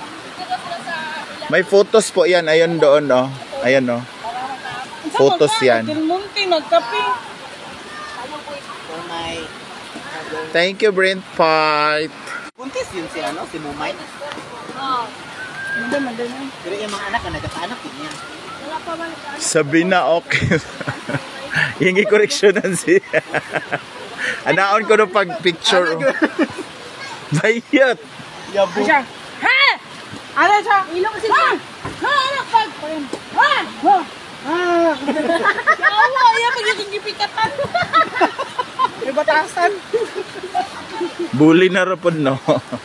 May photos po yan. Ayun doon, oh. Ayun, oh. Photos yan. Munti, nagkape. For my... Thank you, Brent Fight. Buntis yun si ano, si Mumay. Oo. Manda, manda na. Pero yung mga anak na nagkakaanak din yan. Wala pa man. Sabi na okay. Yung i-correctionan siya. Anaon ko no pag picture. Bayot. Yabo. Siya. Ha! Ano siya? Ilong kasi ha! Ha! Ano? Pag! Ha! Ha! Ah! Yawa! Iya, magiging gipikatan. May batasan. Bully na rin po, no?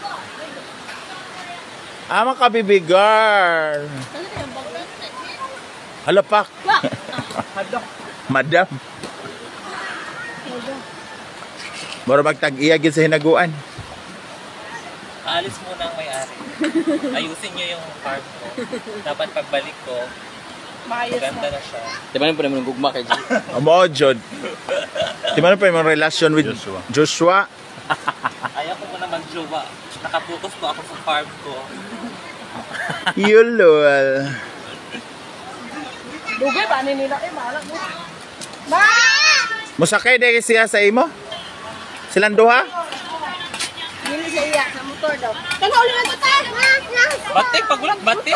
Ama ka, baby girl. Halapak. Madam. Baro magtag-iyagin sa hinaguan. Alis muna ang may-ari. Ayusin nyo yung farm ko. Dapat pagbalik ko, Maayos ganda na. na siya. Di ba naman po naman gugma kay Jay? Amo, Jod. Di ba na pa yung relasyon with Joshua. Joshua? Ayaw ko muna mag-jowa. Nakapokus po ako sa farm ko. Yulol. Dugay, paano nila? Eh, mahala mo. Ma! Musakay dahil siya sa imo? Silang duha? Hindi siya iya sa motor daw. Tanga ulit na ta. Batik, pagulat, batik.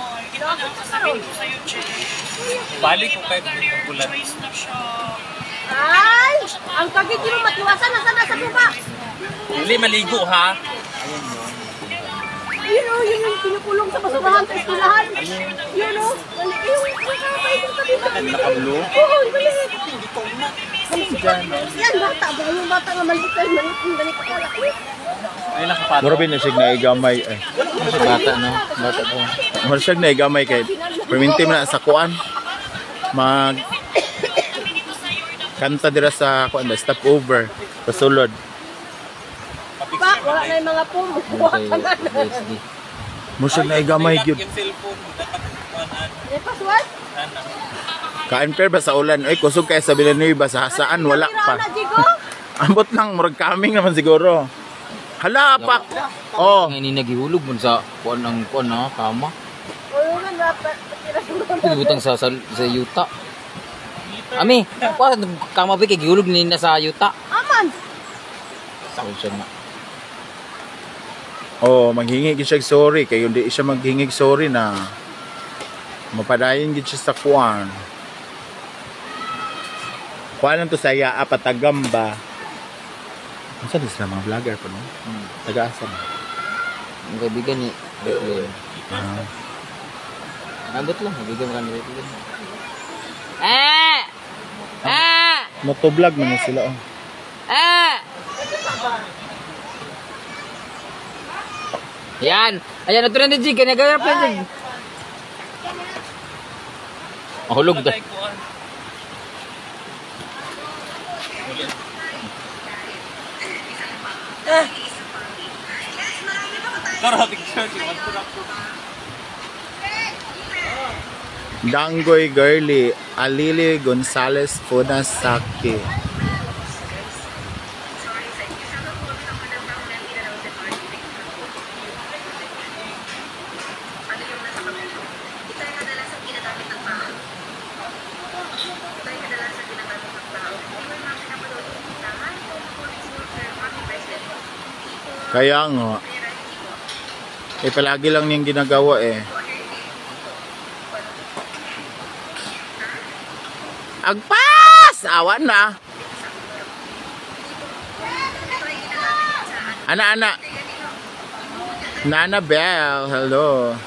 Balik ko kayo pagulat. Ay! Ang kagigilo matiwasan nasa nasa baba. Hindi maligo ha. Yun o, yun yung pinukulong sa basurahan sa eskwelahan. Yun o, mali yung nakakaitin ka dito. Nakablo? Oo, maliit. Yan, bata ba? Yung bata nga maliit kayo, maliit yung ganito kalaki. Ay, nakapato. Mura binasig na igamay. Ay. Bata no? Bata po. Mura siya na igamay kay perminti mo na sa kuan. Mag kanta dira sa kuan ba stop over sa sulod. Ba, wala na yung mga pum. Bukuha ka na. Mura siya na igamay gyud. Yung cellphone, dapat kuhanan. Eh, password? Kain per ba sa ulan? Ay kusog kay sa Villanueva sa saan wala pa. Na, Jigo? Ambot lang murag kaming naman siguro. Hala pak. Oh. Ngayon nagihulog mo sa kuan ang kuan na kama. O, yun nga, dapat. Butang sa sa, sa yuta. Ami, kuan kama ba kay gihulog ni na sa yuta. Aman! Sa siya na. Oh, maghingi gid siya sorry kay hindi siya maghingi sorry na mapadayon gid siya sa kuan. Kuan lang to sa iya patagamba. Asa di sila mga vlogger po no? Hmm. Taga-asa na. Ang kaibigan ni Bethlehem. Ah. Nabot lang, kaibigan ka ni Bethlehem. Ah! Ah! Motovlog man na sila oh. Ah! Yan! Ayan, naturan ni Jig, kanya gaya pa Jig. Mahulog da. Karating siya, si Manturak. Dangoy Girly, Alili Gonzalez Funasaki. Kaya nga, eh palagi lang niyang ginagawa eh. Agpas! Awan na. Ana-ana. Nana Bell, hello.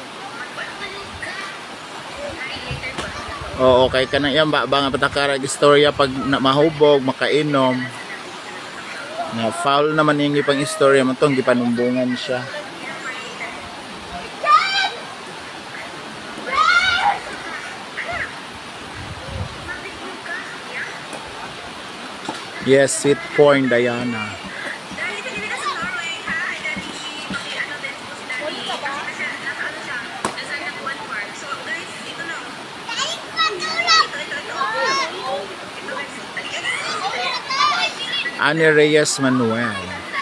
Oo, okay ka na yan ba? Ba nga patakara istorya pag na mahubog, makainom. Na foul naman yung ipang istorya mo itong gipanumbungan siya. Yes, sweet corn, Diana. Ani Reyes Manuel.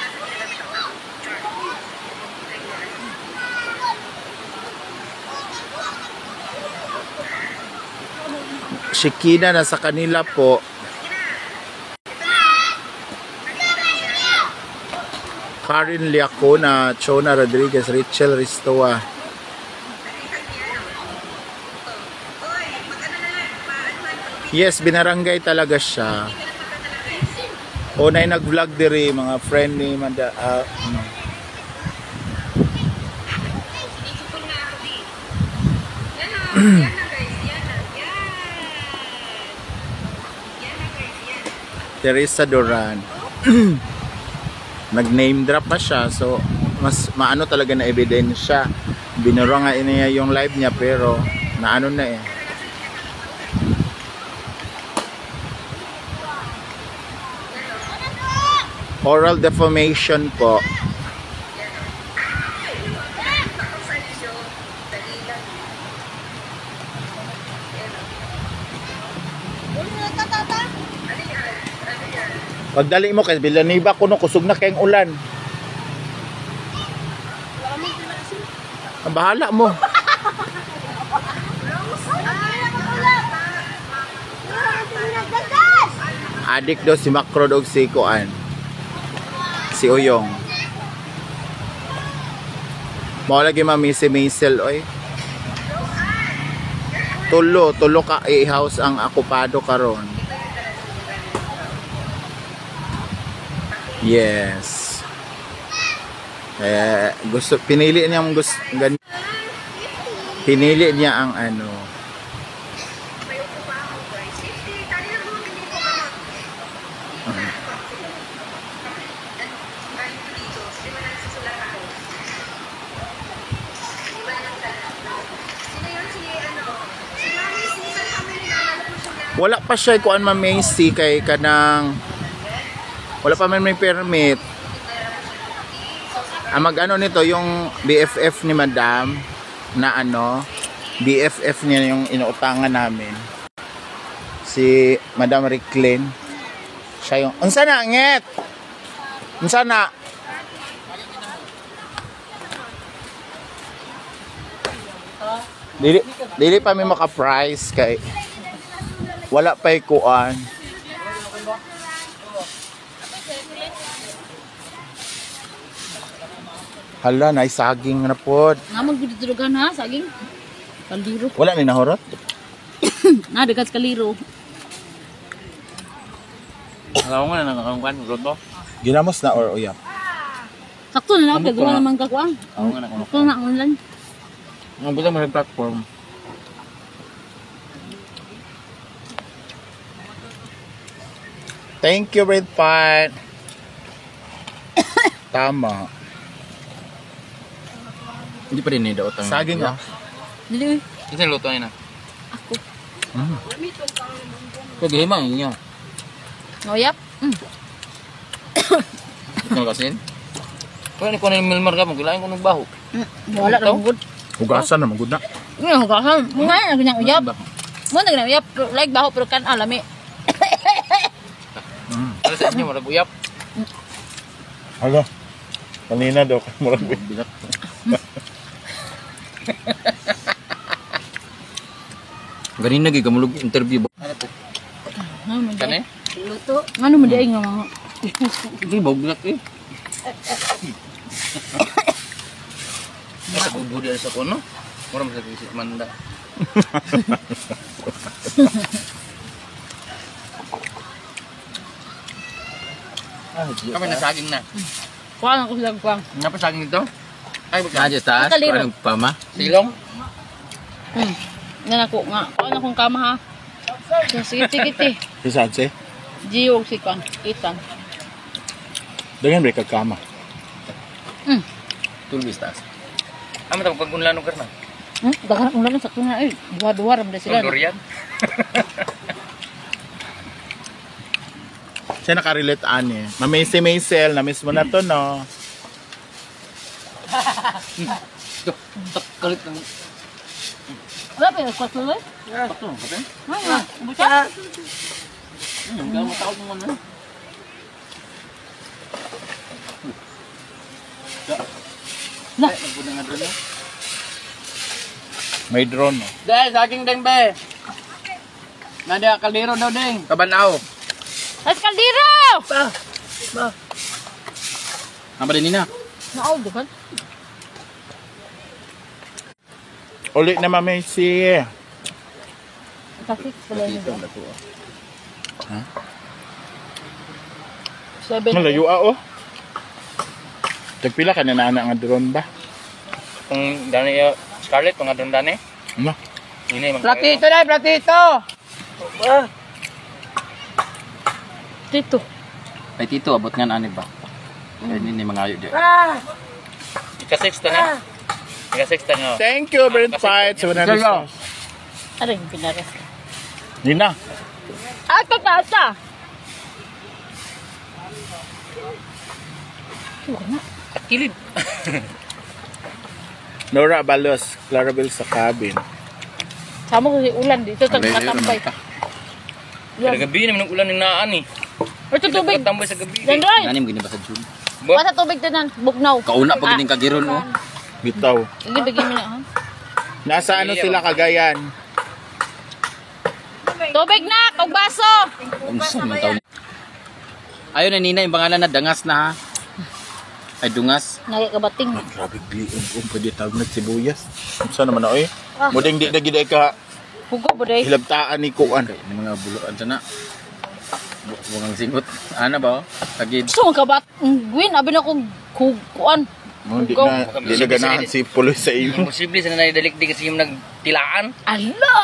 Shikina na sa kanila po. Karin Liacona, Chona Rodriguez, Richel Ristoa. Yes, binarangay talaga siya. O na nag-vlog diri mga friend ni Manda uh, ano. Teresa Duran. Nag-name drop pa siya, so mas maano talaga na ebidensya. Binura nga niya yung live niya pero naano na eh. Oral defamation po. Pagdali mo kay Villanueva kuno kusog na kayong ulan. Ang bahala mo. Adik daw si Macro dog si Kuan. Si Uyong. Mao lagi mami si Maisel oy. Tulo, tulo ka i-house ang akupado karon. Yes. Eh gusto pinili niya ang gusto gan, pinili niya ang ano. Wala pa siya kuan ma Macy kay kanang wala pa man may permit. Ang mag-ano nito yung B F F ni Madam na ano, B F F niya yung inuutangan namin. Si Madam Ricklin. Siya yung unsa na nget? Unsa na? Dili dili pa mi maka-price kay wala pa'y kuan. Hala, naay saging na pod. Nga magdudulugan ha, saging. Kaliro. Wala ni nahorot? Na, dekat kaliro. Alam ko na nakakangkan, roto. Ginamos na or uyap? Sakto na lang, gagawa naman kakuan. Ako nga na Sakto na online. Ang buta mo sa platform. Thank you, Red Pot. Tama. Hindi pa rin ni daot ang Saging ah. Dili, uy. Isang luto na. Ako. Kaya gihimang niya. Ngoyap. Mm. Ikaw kasin? Kaya ni ko na yung milmar ka, magulain ko ng baho. Mm. Wala lang good. Hugasan naman, good na. Nga, hugasan. Nga, naganyang uyap. Mo naganyang uyap. Like baho, pero kan alami. Pero sa inyo, marag uyap. Hala. Kanina daw, murag Bigat. Ganin lagi kamulog interview ba? Ano mo Kani? Luto. Ano mo dahil nga mga. Hindi ba bigat eh. Sa budi sa kono. Mura mo sa isip manda. Kami na saging na. Kuhaan ako sila kuhaan. Napa saging ito? Ay, Nga dyan taas. Nakaliro. Anong pama? silong? Hmm. Yan ako nga. Kuhaan akong kama ha. Sige, sige, sige. Si Sanse, Giyog si Kuhaan. Itan. dengan mereka kama. Hmm. Tulbis taas. Amo ta pagkunlano ka na. Hmm? Dagan ulan na sakto na eh. Duwa-duwa ramda sila. Durian. Siya nakarelate ani. Mamay-si Maisel, na-miss mo na to, no? Kalit ng... Wala pa yung kwatlo eh? Ito, kapin? Wala. Busa. Hmm, gano'n matawag mo na. Na. May drone, no? Dahil, saging ding be. Nada kaldero daw ding. Kabanaw. As kaldiro! Apa din nina? Naaw, dukan. Uli na mamay si... Kasi pala yun. Ha? Seven. Malayo ah, oh. Tagpila ka na na nga drone ba? Kung dani uh, Scarlett, kung adon dani. Ano? Ini mang. Platito na, platito. Dito. Ay tito, abot nga na ani ba? Kaya ni mga ayo di. Ika-six ta na. Ika-six ta nga. Thank you, Bird Fight. So, Sige. Ano yung pinaras? Nina. Ah, tatasa! At kilid. Nora Balos, Clarabel sa cabin. Sama ko si Ulan dito, sa Alay, katambay. Kada gabi naman ang ulan ng naan eh. Ito tubig. Tambay sa gabi. Yan doon. Nani mo gini ba sa June? Basta tubig doon, bugnaw. Kauna pa gining kagiron mo. Bitaw. Sige, bigyan mo na. Ha? Nasa ano sila Cagayan? Tubig na, kag baso. Unsa man taw Ayun na nina yung pangalan na dangas na ha. Ay dungas. Nagay kabating. Ah, grabe gliom kung pwede tawag na sibuyas. Saan naman ako eh? Ah. Muding di na gid ka Hugo ba day? hilabtaan ni kuan. Yung mga buluan sana. Bungang singot. Ano ba? Tagid. Gusto mo kabat? Gwin, abi na kong kukuan. Mo di na di na ganahan si puloy sa iyo. Imposible sa nanay-dalikdik kasi yung nagtilaan. Ala!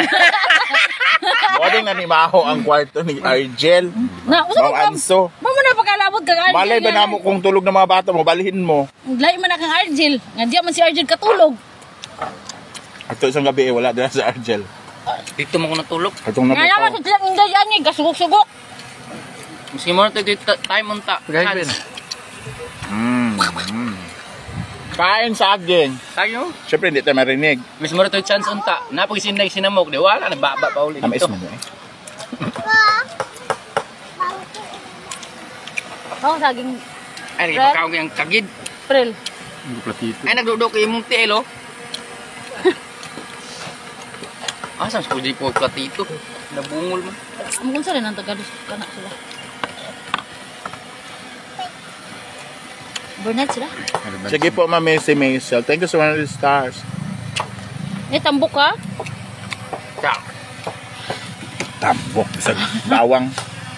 Muding na ni Maho ang kwarto ni Argel. Na, usa Mang mo kam. Anso. Mo mo na pagkalabot kag Argel. Malay ba namo kung tulog ng mga bata mo balhin mo. Lain man na kang Argel. Nga diya man si Argel katulog. Ato isang gabi eh, wala din sa Argel. Dito mo ko natulog. Atong Nga naman nabutaw. sa tilang inday yan eh, gasugok-sugok. Kasi mo na time unta. Mm. mm. Kain sa aging. Tayo. Siyempre hindi tayo marinig. Mas mo na to chance unta. Napag sinay sinamog. Di wala. Nagbaba pa ulit Tamis dito. mo eh. Oh, saging Ay, ipakaw ko yung kagid. prel. Ay, nagdudok kayo mong telo. Asa sa kudi ko platito. Nabungol mo. Amo kung saan ang tagadus kana sila. Bernard sila. Sige po, Mami, si Maisel. Thank you so much for the stars. Eh, tambok ka? Ciao. Tambok sa bawang.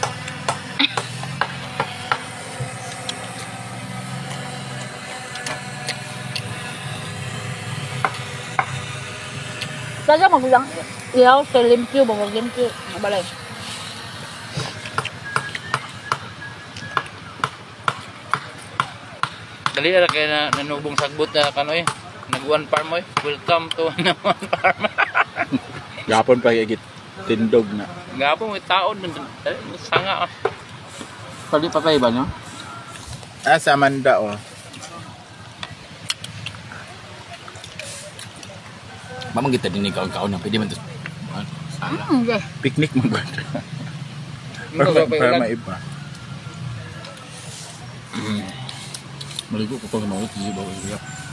Saja magulang ihaw sa limpyo, bawag limpyo. Nabalay. Dali na kayo na nanubong sagbot na kano eh. Nag-one farm eh. Welcome to one farm. Gapon pa gigit tindog na. Gapo may tao dun. Dali, sanga ah. Pali pa kayo ba no? Ah, sa Amanda oh. Mamang kita din ikaw kaon na pwede man to. Sala. Hmm, okay. Picnic mo ba? Ikaw Para, ba para ulan? maiba. Maligo ko pag mawala di ba wala.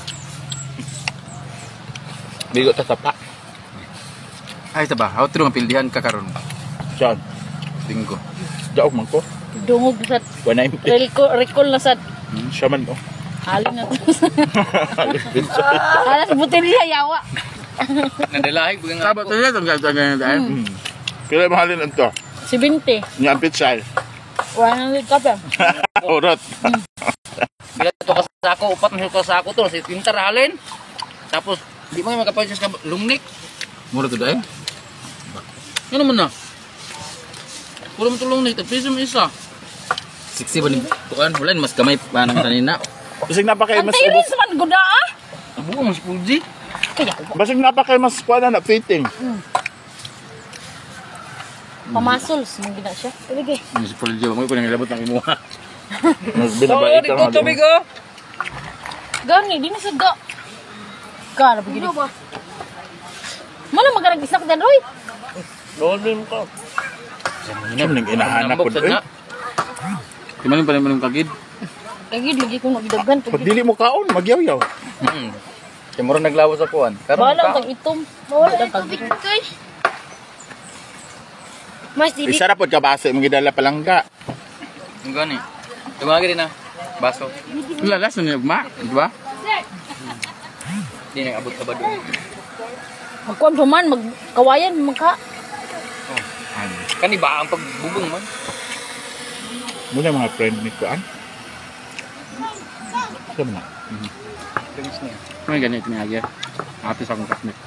Bigo ta sa pa. Ay ta ba? How true ang pildihan ka karon? John, Linggo. daog man ko. Dungog sa one ninety. recall, recall na sa Hmm, siya man oh. halin na to. Alas butilya yawa. Nandalahi bugang Sabot na itong gagawin na tayo. Hmm. Kailan mahalin ang to? Si Binti. Niya ang pitsay. one hundred ka pa. Urot. Bila to ka sa ako, upat na ko sa ako to, si Tintar halin. Tapos di mo makapasyos ka lumnik. Mura to dahil? Ano man na? Puro mo tulong nito, piso mo isa. Siksi ba ni kuan? Wala mas kamay pa nang tanina. Basig napakay Ang mas tiris ubos. man guda ah. Abuo mo si Pulji. Kaya ko Basig napakay mas kuan na fitting. pamasol mong gina siya. Sige. Mas puljo mo ko nang ilabot ng imuha. Mas Oh, binabait di ka ko nga. tubig oh. Gani, di na sa ga. Gara begini. Mana magarag isak dan roy. Dolin ko. Siya nang inahanap ko. Eh, Timanin pa naman yung kagid. Lagi lagi ko nagdagan pag dili mo kaon, magyaw-yaw. Hmm. Kaya mura naglawas sa kuan. Bala tag itom. Wala tag itom. Mas dili. Isara pod ka base mo gidala palangga. Ang gani. Tumagi din na. Baso. Lalas na niya ma, di ba? Di nag-abot ka ba doon? Magkuan man magkawayan magka. Kani ba ang pagbubong man? Muna mga friend ni kuan. Siya man. Drinks niya. May ganito niya agya. Apis akong kasmit.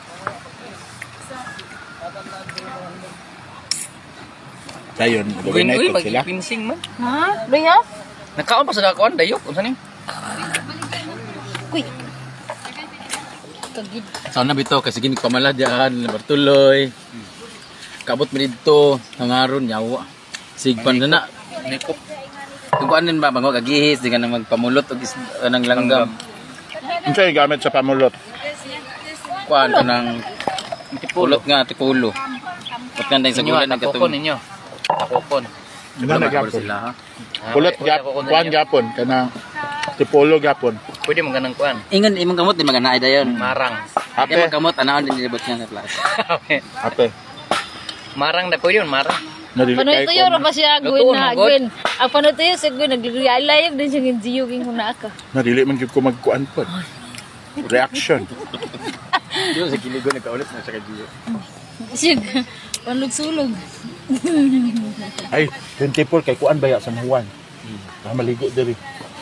Dayon, Uy, overnight uy, po sila. mag-pinsing man. Ha? Riya? Nakaon pa sa dakuan, dayok. Unsa ni? Kuy. Kagid. Sana bito kasi gini pamala diyan Bartuloy. Kabot mi dito nangaron yawa. Sigpan na na. Nikop. Tuguan din ba bango kagihis di ka na magpamulot og is- anang langgam. Unsa yung gamit sa pamulot? Kuan ka ng tipulot nga tipulo. Pat kan sa Inyo, gulan nakukon nagkatong. ninyo. Nakukon. Ano Wala na magkabal gapon? sila ha. Pulot gap, kuan gapon kana tipolo gapon. Pwede mo ganang kuan. Ingon imong kamot di maganaay dayon. Marang. Ate Ape, kamot anaon din nilibot nga sa class. ape. Marang na pwede yun, marang. Nadili Panoy kay tuyo ra ba siya Gwen Luto na na, God. Gwen. Ang panoy tuyo si Gwen naglayag din siya ngiyuging huna ka. Nadili man gyud ko magkuan pod. Reaction. Yo sa kiligo nagkaulit na siya kay Gio. Sig panlug-sulog. Ay, twenty-four kay kuan baya sa Juan. Ah, maligo diri.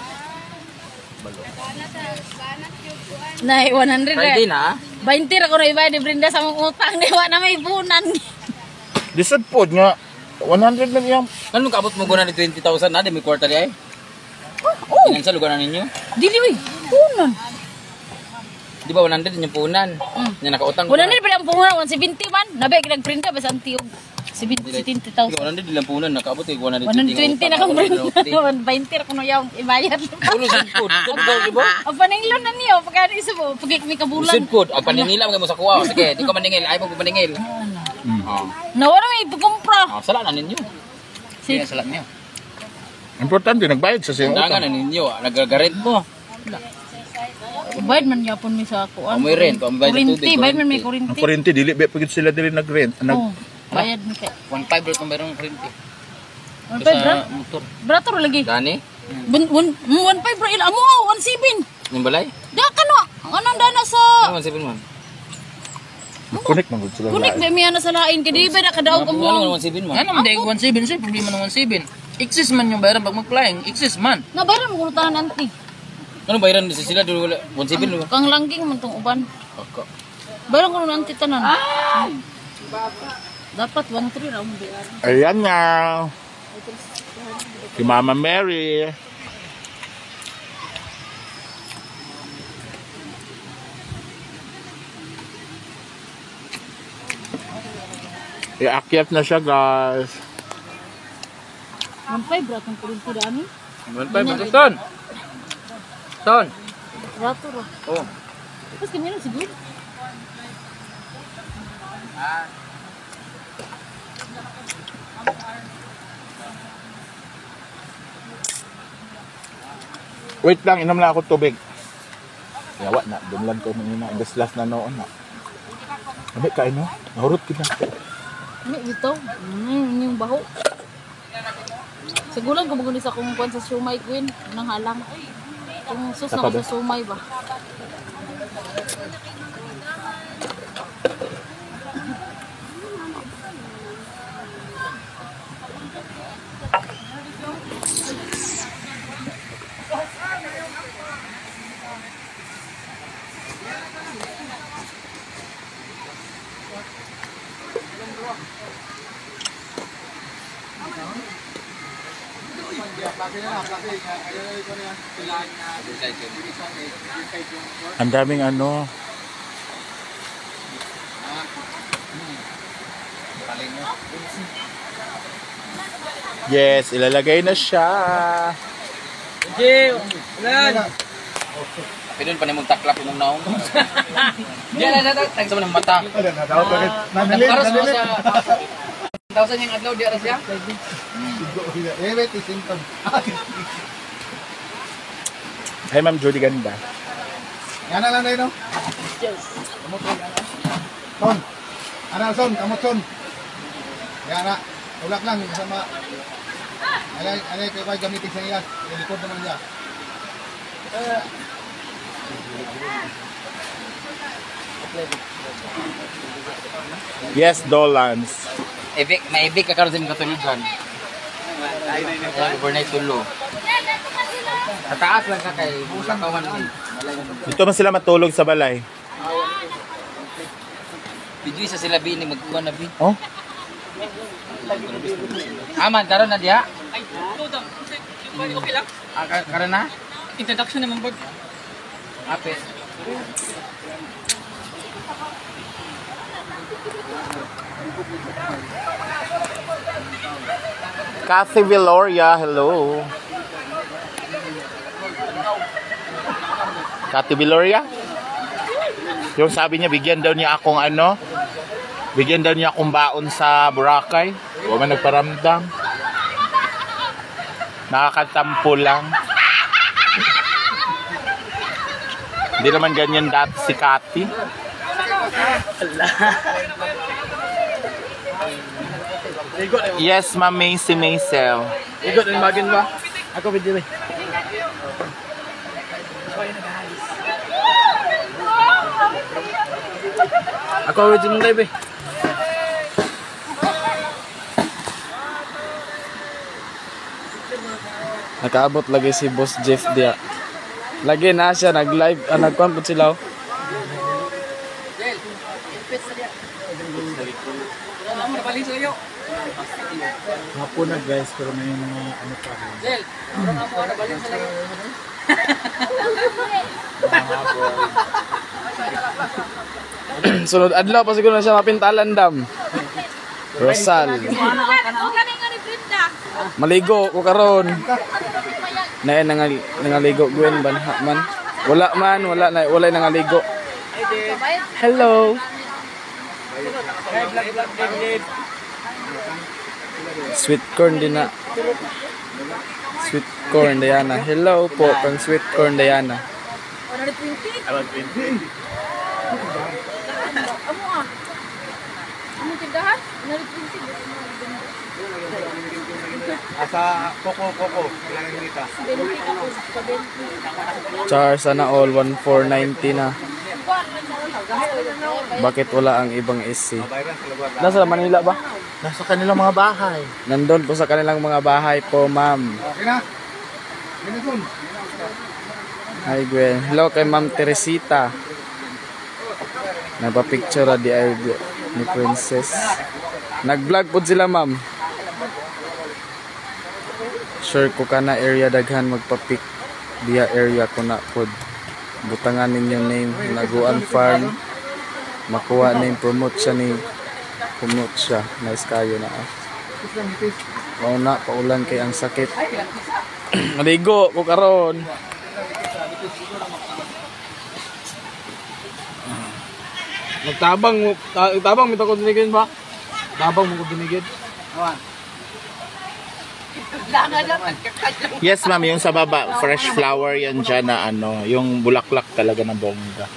Nay one hundred. Friday na. twenty ra ko na ibayad ni Brenda sa mong utang ni wa na may bunan. Lisod pod nga one hundred man yang. Kanong kaabot mo guna ni twenty thousand na di may quarter ay. Oh, Financial lugar na ninyo. dili uy. Bunan. Di ba one hundred yung punan? Mm. Nya nakautang. Una na pala ang punguna one seventy man. Nabe kinag printa ba sa antiog. seventy thousand. one hundred lang punan nakaabot kay one one twenty na kang printa. one twenty ra kuno yaw ibayad. Ulo sa food. Good daw di ba? Ang paninglo na niyo pagka isa mo pagka may kabulan. Usid food. Ang paninila mo sa kuwa. Sige, di ko maningil. Ay mo maningil. Oh. Nawala may ipagkumpra. Ah, sala na ninyo. Si Sige, sala niyo. Importante nagbayad sa siyang Undangan na utang. ninyo. Nagagarit mo. bayad man yapon mi sa kuan. Amoy rent, kung bayad sa tubig, Kurinti, bayad man may Ang kurinti. kuryente dili ba pagid sila dili nag-rent. Nag Oh, bayad mi kay. one five bro kung mayroong rente. one five bra. motor. Brato ra lagi. Dani? Bun one one five bra ila mo one seven. Yung balay? Da kano. Anong dana sa Ano seven man? connect man gud sila. kunik ba mi ana sa lain kay di ba na kadaog Ano mo. naman seven man? Ano man dahil one seven sir, problema ng one seven. Exist man yung bayaran pag mag-flying, exist man. Na bayad mo kuno tanan anti. Ano bayaran sa sila dulu wala one seven mo? Kang langging man tong uban. Ako. Bayad ko nanti tanan. Dapat one three ra mo bayaran. Ayan nga. Si Mama Mary. Iakyat na siya, guys. one five bra tong kurinti dami. one five man ton. Ton. Brato ra. Oh. Tapos kami na siguro. Wait lang, inom lang ako tubig. Yawa na, dumlan ko nung ina. This last na noon na. Sabi, kain no? Nahurot kita. Ano ito? Mm, yung baho. Sigulang kumugunin sa kung kuwan sa sumay, Gwen. Nang halang. Kung sus na Saka ko sa sumay ba? Ang daming ano. Yes, ilalagay na siya. Okay, ulan. Pinun pa ni mong taklap yung naong. Diyan na sa tag sa mga mata. Nagparos mo sa thousand yung adlaw di ara siya. Hi, Ma'am Judy, ganda. Yan na lang na yun, no? Son. Ano, son? Kamot, son. Yan na. Ulak lang. Sama. Alay, alay, kayo kayo gamitin sa iya. Likod naman niya. Yes, Dolans. Ebik, maibik ka karon sa imong katulugan. Ay, overnight tulo. Kataas lang ka kay busang kawan ni. Dito man sila matulog sa balay. Bidyo sa sila bi ni magkuha na bi. Oh? Aman karon na diha. Ay, tudang. Okay lang. Ah, ka- karon na. Introduction naman bag. Apes. Kathy Villoria, hello. Kathy Villoria? Yung sabi niya, bigyan daw niya akong ano? Bigyan daw niya akong baon sa Boracay. Huwag man nagparamdam. Nakakatampo lang. Hindi naman ganyan dati si Kathy. Yes, Ma'am Macy Maisel. Igot ang magin ba? Ako video eh. Ako video mo live eh. Nakaabot lagi si Boss Jeff dia. Lagi na siya nag-live, ah, nag-con po sila. Oh. Hapo na guys, pero may mga ano pa. Jel, ano nga mo nabalin sa lagi? Sunod adlaw pa siguro na siya mapintalan dam. Rosal. Maligo ko karon. Na nangal nangaligo Gwen banha man. Wala man, wala na wala nangaligo. Hello. Sweet corn din na. Sweet corn Diana. Hello po kang sweet corn Diana. Asa koko koko, kailangan nita. Char sana all one four ninety na. Bakit wala ang ibang S C? Nasa Manila ba? Nasa kanilang mga bahay. Nandun po sa kanilang mga bahay po, ma'am. Okay na. Ganun. Hi Gwen. Hello kay Ma'am Teresita. Nagpa-picture di ay ni Princess. Nag-vlog po sila, ma'am. Sure ko ka na area daghan magpa-pic diya area ko na pod. Butangan ninyong name Naguan Farm. Makuha name promote siya ni promote siya. Nice kayo na. Mao na paulan kay ang sakit. Maligo ko karon. Nagtabang mo, tabang mo ko dinigin ba? Tabang mo ko dinigin. Yes, ma'am, yung sa baba, fresh flower yan dyan na ano, yung bulaklak talaga ng bongga.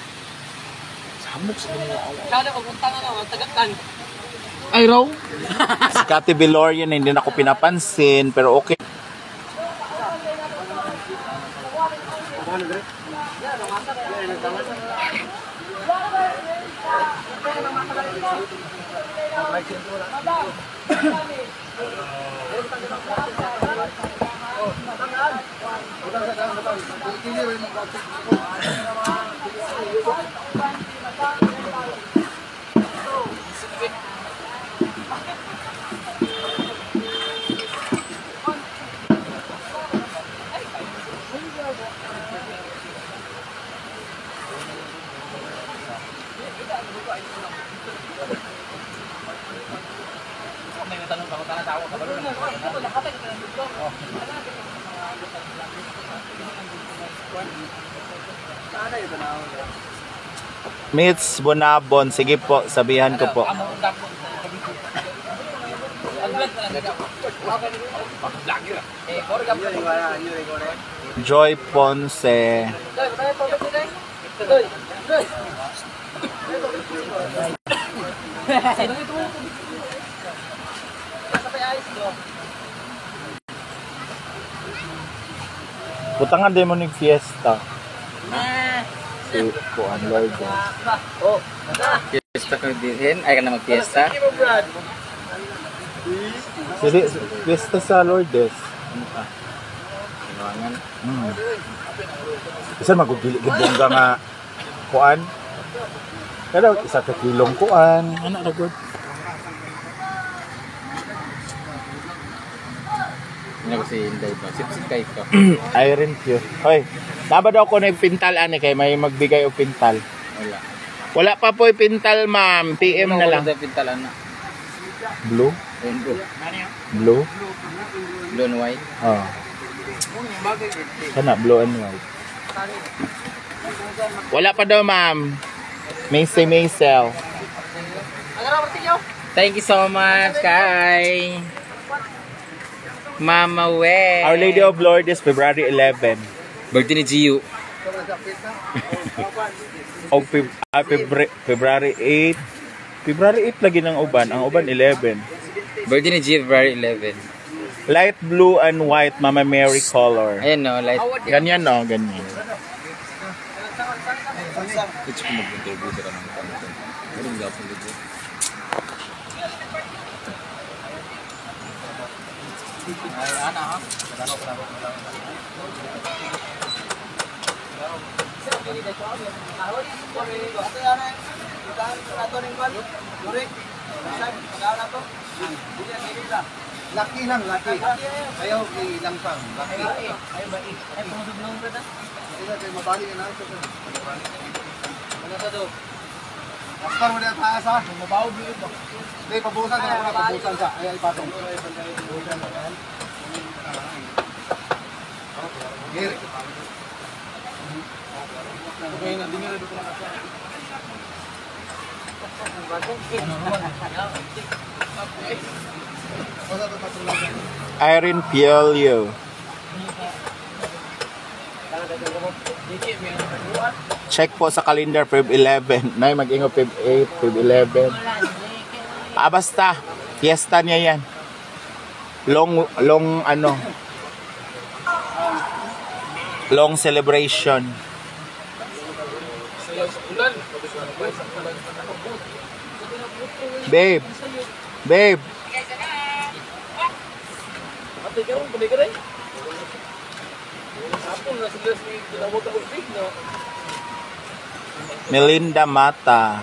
Ay raw. Si Cathy Vilorian, hindi na ako pinapansin, pero okay. Mitz Bonabon, sige po, sabihan ko po. Joy Ponce. Putangan din mo ng fiesta. Si Kuan Lord. Fiesta ka din. Ay ka na mag-fiesta. Sige, fiesta sa Lourdes. Kinawangan. Hmm. Isa magugili gibongga nga kuan. Pero isa ka kilong kuan. Ano ra gud? Ano ko si Inday ba? Sipsikay ka. Iron Q. Hoy, naba daw ko na pintal ani kay may magbigay og pintal. Wala. Wala pa po pintal, ma'am. P M na lang. Ano pintalan na? Blue? Blue. Blue? Blue and white. Oh. Sana blue and white. Wala pa daw, ma'am. Macy Maisel. Thank you so much, kay Mama We. Our Lady of Lourdes, February eleventh. Birthday ni Gio. O Feb ah, February, February eighth. February eighth lagi ng uban. Ang uban eleven. Birthday ni February eleven. Light blue and white, Mama Mary color. Ayan no, light. Ganyan no, ganyan. Laki lang, laki. Ayaw kay langsang, laki. Ayaw ba? Ay, pumusog lang ba na? Ayaw kay mabali ka na ito. Ano sa do? Pastor mo na taas ha? Mabaw dito ba? Hindi, pabusan ka na. Pabusan ka. Ayaw ipatong. Giri. Okay na, dinira dito na kasi. Irene Pielio. Check po sa calendar, February eleven. Nay, mag-ingo February eight, February eleven. Ah, basta. Fiesta niya yan. Long, long, ano. Long celebration. Babe. Babe. Melinda Mata.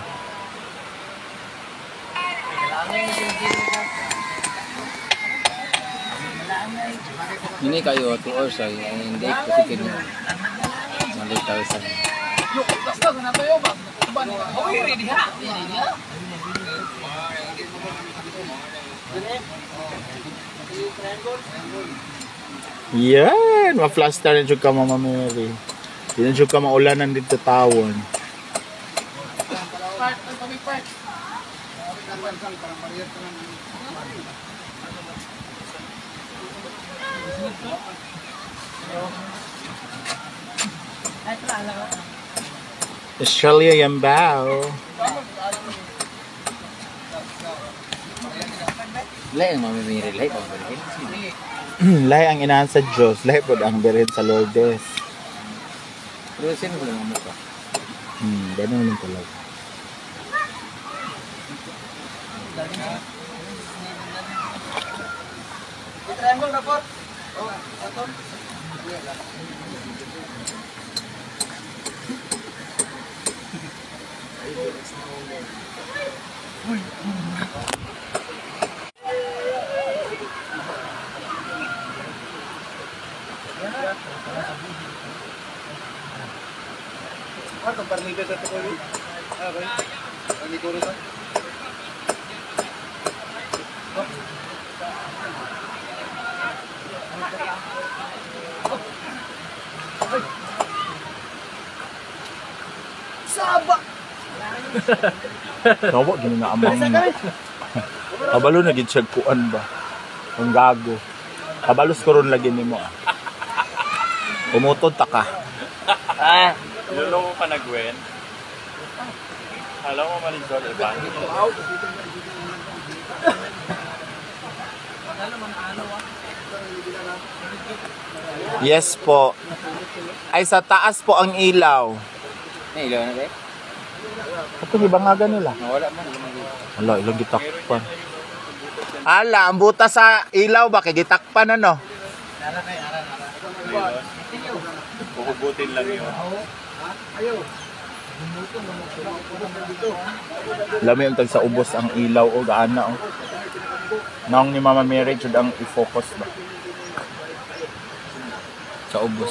Ini kayo two hours ay hindi kasi kini. one thousand. Yan, ma-fluster na dyan ka, Mama Mary. Hindi na dyan ka maulanan dito tawon. Australia Yambao. Lahi ang mamimiri, lahi pa mamimiri. Lahi ang inahan sa Diyos, lahi po ang birin sa Lourdes. Pero sino ko lang mo pa? Hmm, ganun naman talaga. Triangle dapat. Oh, aton. Ano parnida sa tukoy? Ah, okay. Ani ko rin. Saba. Tawa, gini na amang. Kabalo na gid siya kuan ba? Ang gago. Kabalos ko ron lagi nimo ah. Umutod ta ka. Ah, Lolo mo pa nag-wen? Alam mo maligod ba? Yes po. Ay sa taas po ang ilaw. may ilaw na ba? Ito gibangagan nila. Nawala man. Ala, ilang gitakpan. Ala, ang butas sa ilaw ba kay gitakpan ano? Puhugutin lang yun. Lami ang tag sa ubos ang ilaw o gaana oh. Nang ni Mama Mary jud ang i-focus ba. Sa ubos.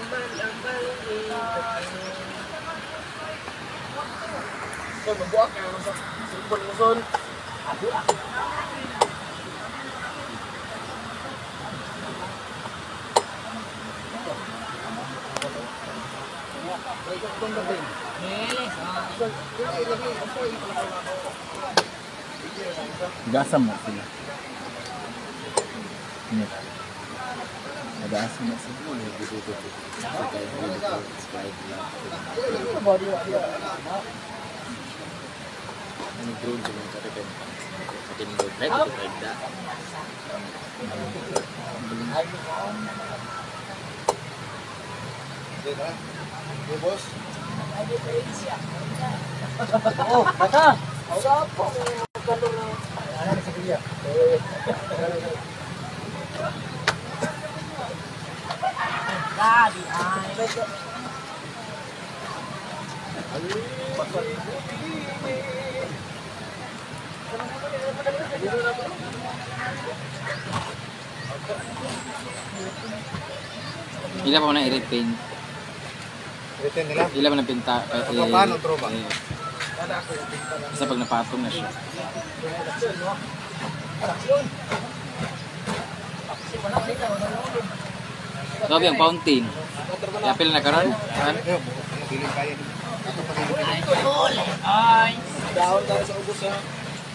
Gasa mo sila. Ini. Ada asam nasi. Nag-drone sa mga katagan. Akin mo, right? Right na. Okay, boss. Oh, bata. Ila pa na i-repaint. Retain nila. Ila pa na pinta. Ano, paano, bro, ba? Basta pag napatong na siya. Sabi ang fountain. Yapil na karon. Kan? Piling kaya. Ay. Dahon tayo sa ubos ha.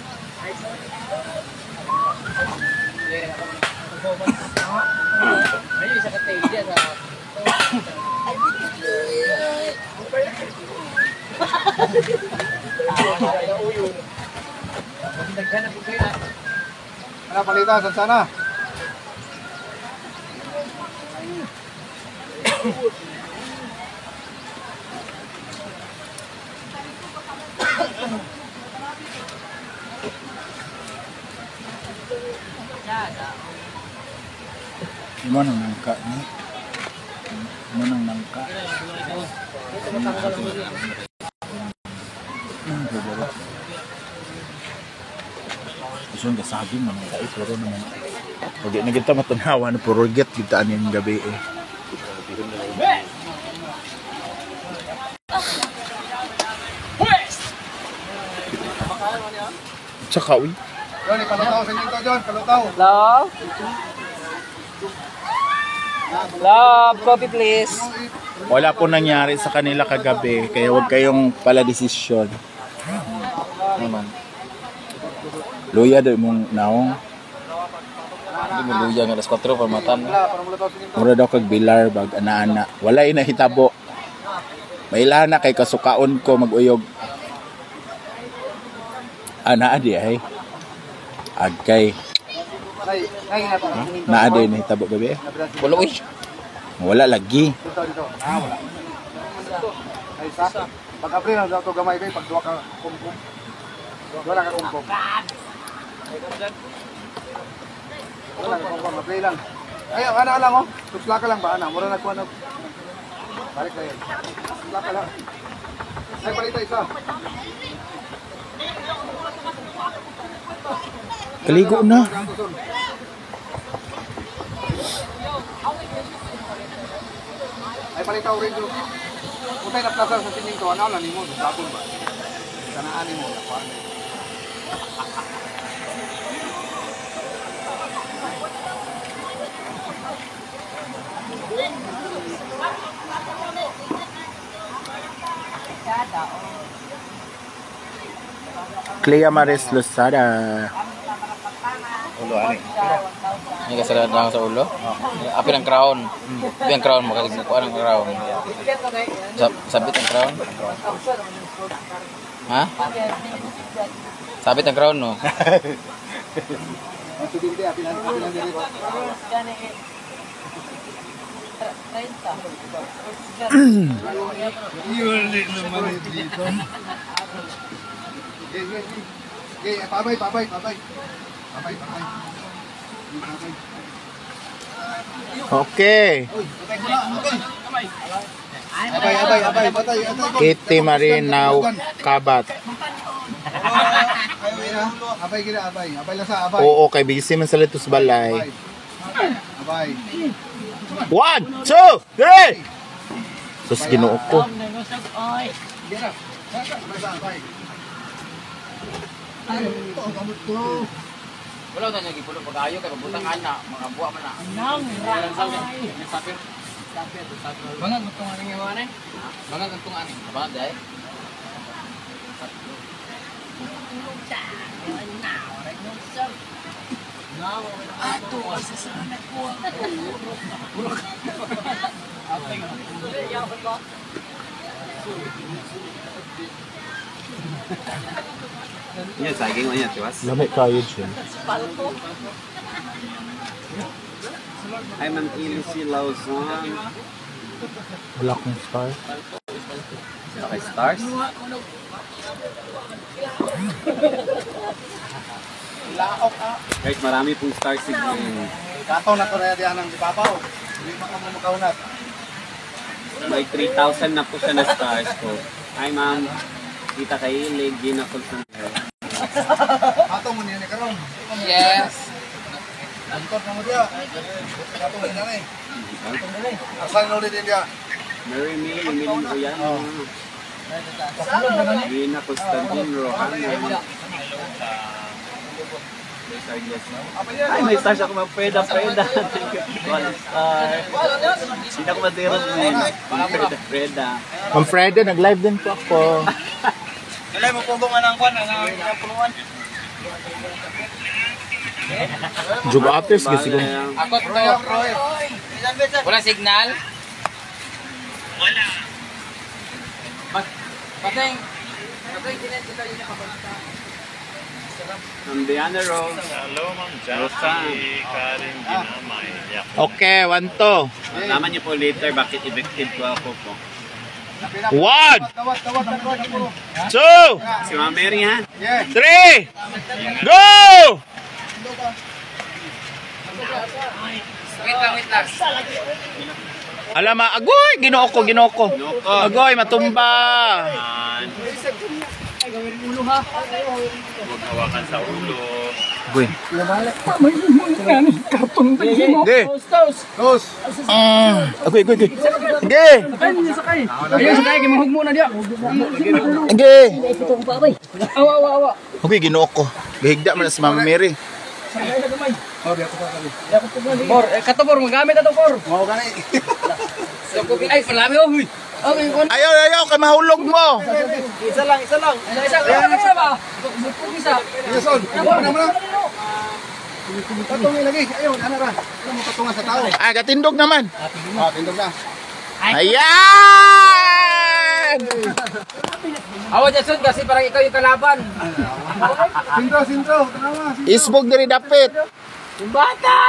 May isa ka tayo dyan sa... Ano, palitan, saan sana? Mo nang nangka ni. Mo nang nangka. Isun ka sabi mo nang kay puro naman. Pag na kita matunawa na puro get kita aning gabi eh. Tsaka uy. John, ipalutaw sa inyo to, John. Palutaw. Love? Love, coffee please. Wala po nangyari sa kanila kagabi, kaya huwag kayong pala desisyon. Naman. Luya daw mong naong. Hindi mo luya ng alas kwatro para matan. Mura daw kag bilar bag ana-ana. Wala ina hitabo. May lana kay kasukaon ko maguyog. Ana adi ay. Agkay. Ay, ay, nga to. Naa din hitabo gabi. Pulo uy. Wala lagi. Dito, dito. Ah, wala. Ay, sa. Pag April, ang daw to gamay kayo, pag duwa ka kumkum. Wala ka kumkum. Wala ka kumkum, April lang. Ay, ana lang oh. Tusla ka lang ba, ana? Mura nagkuha na. Balik na yun. Tusla ka lang. Ay, palita isa. Kaligo na. Ay, palita orange juice. Kutay na plaza sa sining to, ano lang ni mo, sabon ba? Kanaan mo, nakuha na. Clea Maris Losada. Ulo ani. Ini kasalanan lang sa ulo. Api ng crown. Api ang crown makaligid ko ang crown. Sab sabit ang crown. Ha? Sabit ang crown no. Masudinte, apilan, apilan diri. Yun naman dito. Okay, okay, okay. Pabay, pabay, pabay. Pabay, pabay. Pabay. Okay. Abay, abay, abay, batay, abay. Kitty Marinaw Kabat. Abay gina, abay. Abay lang sa abay. Oo, kay busy man sa Litos Balay. Abay. One, two, three! Sus, ginoo ko. Gina. Abay sa abay. Wala na niya gipulo pag-ayo kay pabutang ana, mga buwa man na. Nang, Sapir. Sapir, sapir. Bangag gutong ani nga wala. Bangag gutong ani. Bangag dai. ato sa sana ko. Yan, saging mo yan, tiwas. Lami kayo siya. Ay, Ma'am Ilse Lawson. Wala akong star. Okay, stars. Guys, marami pong stars si Gwen. Kataw na to na yan ang ipapaw. Hindi pa ka mo makaunat. May three thousand na po siya na stars ko. Hi, ma'am. Kita kay Ilig, ginapol sa ngayon. Kataw mo niya ni Karon. Yes. Angkot na mo dia. Kataw mo niya ni. Asan ulit din dia. Mary May, lumilin ko yan. Gina Constantine Rohana. Ay, may stars ako mga Preda, Preda. Thank you. One star. Hindi ako matirot ngayon. Preda, Preda. Ma'am Freda, nag-live din po ako. Kalay mo pugong anang kwan, anang puluan. Jugo apes, kasi kung... Ako to. Walang signal? Wala. Pateng. Pateng, kinenti kayo niya kabanta. From Diana Rose. Hello, Ma'am Jackie. Karin Ginamay. Okay, one, two. Naman niyo po later bakit evicted ko ako po. One, Tawad, tawad, tawad, tawad. two, Si Ma'am Mary ha? three, go! Wait lang, wait lang. Alam ma, agoy, ginoo ko, ginoo ko. Ginoo. Agoy, matumba. Huwag hawakan sa ulo. Agoy. Ge. Tos. Ah, agoy, agoy, agoy. Ge. Ge. Agoy, ginoo ko. Gahigda man sa Mama Mary. Bor, eh, kato bor, magamit na to bor. Mao gani. Ay, palami oh, huy. Okay, kon. Ayaw, ayaw, kay mahulog mo. Isa lang, isa lang. Isa, isa. Ano na ba? Bukong isa. Yason. Ano mo na? Patong lagi. Ayaw, ana ra. Ano mo patungan sa tao? Ah, gatindog naman. Ah, tindog na. Ayan! Awa Jason kasi parang ikaw yung kalaban. Sintro, sintro. Tanawa. Isbog diri dapit. Yung bata!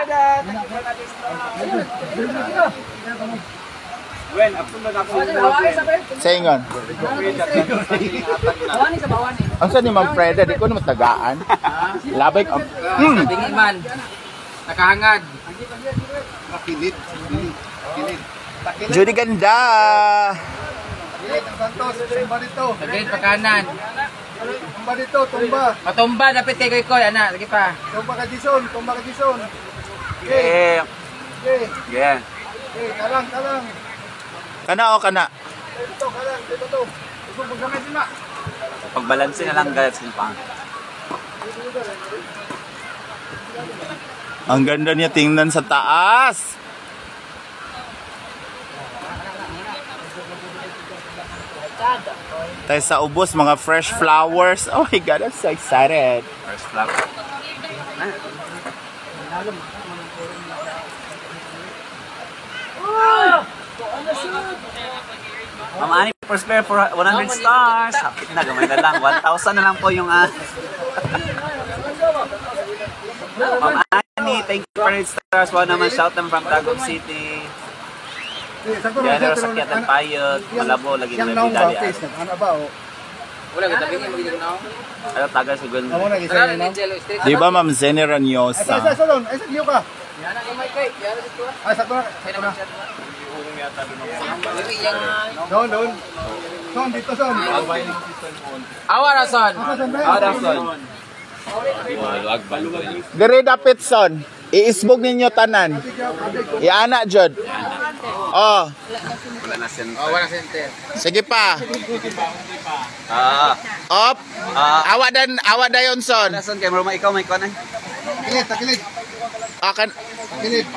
Well, ako na ako. Saingon. Bawani sa bawani. Ang sa ni Ma'am Freda, di ko naman tagaan. Labay ko. Hmm. Tingin man. Nakahangad. Kilid. Kilid. Judy ganda. Kilid ang Santos. Tumba dito. Nagayit pa kanan. Tumba dito, tumba. Patumba, dapit kay Koy Koy. Ana, lagi pa. Tumba ka Jason, tumba ka Jason. Yeah. Okay. Yeah. Okay, kalang, kalang. Kana o kana. Dito, kalang, dito to. Ito paggamit din na. Pagbalansin na lang guys yung pang. Ang ganda niya tingnan sa taas. Tayo sa ubos, mga fresh flowers. Oh my God, I'm so excited. First flap. Ma'am Ani, Prosper for one hundred stars. Hapit na, gamay na lang. one thousand na lang po yung... Uh... Ma'am Ani, thank you for one hundred stars. Wow naman, shout them from Tagum City. Diana Rosakit and Payot. Malabo, lagi na may bidali. Ano ba, oh? Wala kita bingin magiging na. Ano, tagal sa gun. Amo na, Tara, gisa na. Angel, straight. Di ba Ma'am Zene Ay, sa, sa, Ranyosa? salon. Ay, sa, giyo ka. Yan ang gamay kay. Yan ang ito. Ay, sakto na. Kaya Sakto naman na. siya. Diri yang Doon, doon. Son, dito, son. Awa na son. Awa na, son. Dire dapit son. Iisbog ninyo tanan. Iana jud. Oh, Wala na sin. Oh, wala center. sige pa. Ah. Op. Ah. Awa dan, awa dayon son. Nasan kay Roma, ikaw may kuan eh. Takilid, takilid. Akan Takilid.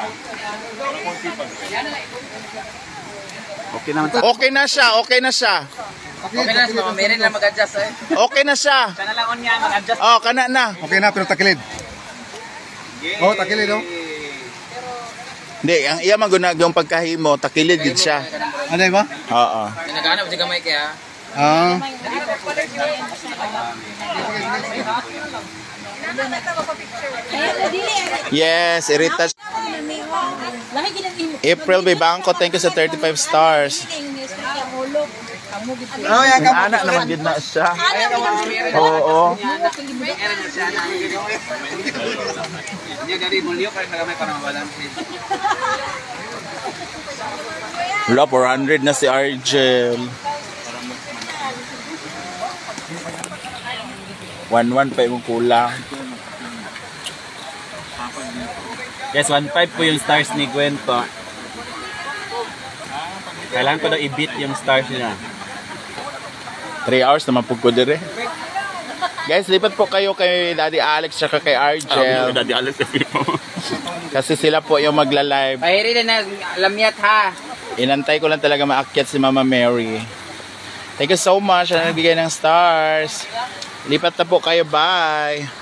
Okay naman. okay na siya, okay na siya. Okay na, mga meron na mag-adjust eh. Okay na siya. Kana lang on niya mag-adjust. Oh, kana na. Okay na, pero takilid. Oh, takilid, oh. Hindi, ang iya magunag yung pagkahimo, takilid gid siya. Ano ba? Oo. Naghanap si gamay kaya. Ah. Yes, irita. April Bibangko, thank you sa thirty-five stars. Oh, yan ka. Anak naman din na siya. Oo. Wala, four hundred na si Argel. one one pa yung kulang. Yes, one five po yung stars ni Gwento. Kailangan ko daw i-beat yung stars niya. three hours naman po ko dire. Guys, lipat po kayo kay Daddy Alex at kay Argel. Daddy Alex, Kasi sila po yung magla-live. Pahiri na ng lamyat ha. Inantay ko lang talaga maakyat si Mama Mary. Thank you so much na nagbigay ng stars. Lipat na po kayo. Bye.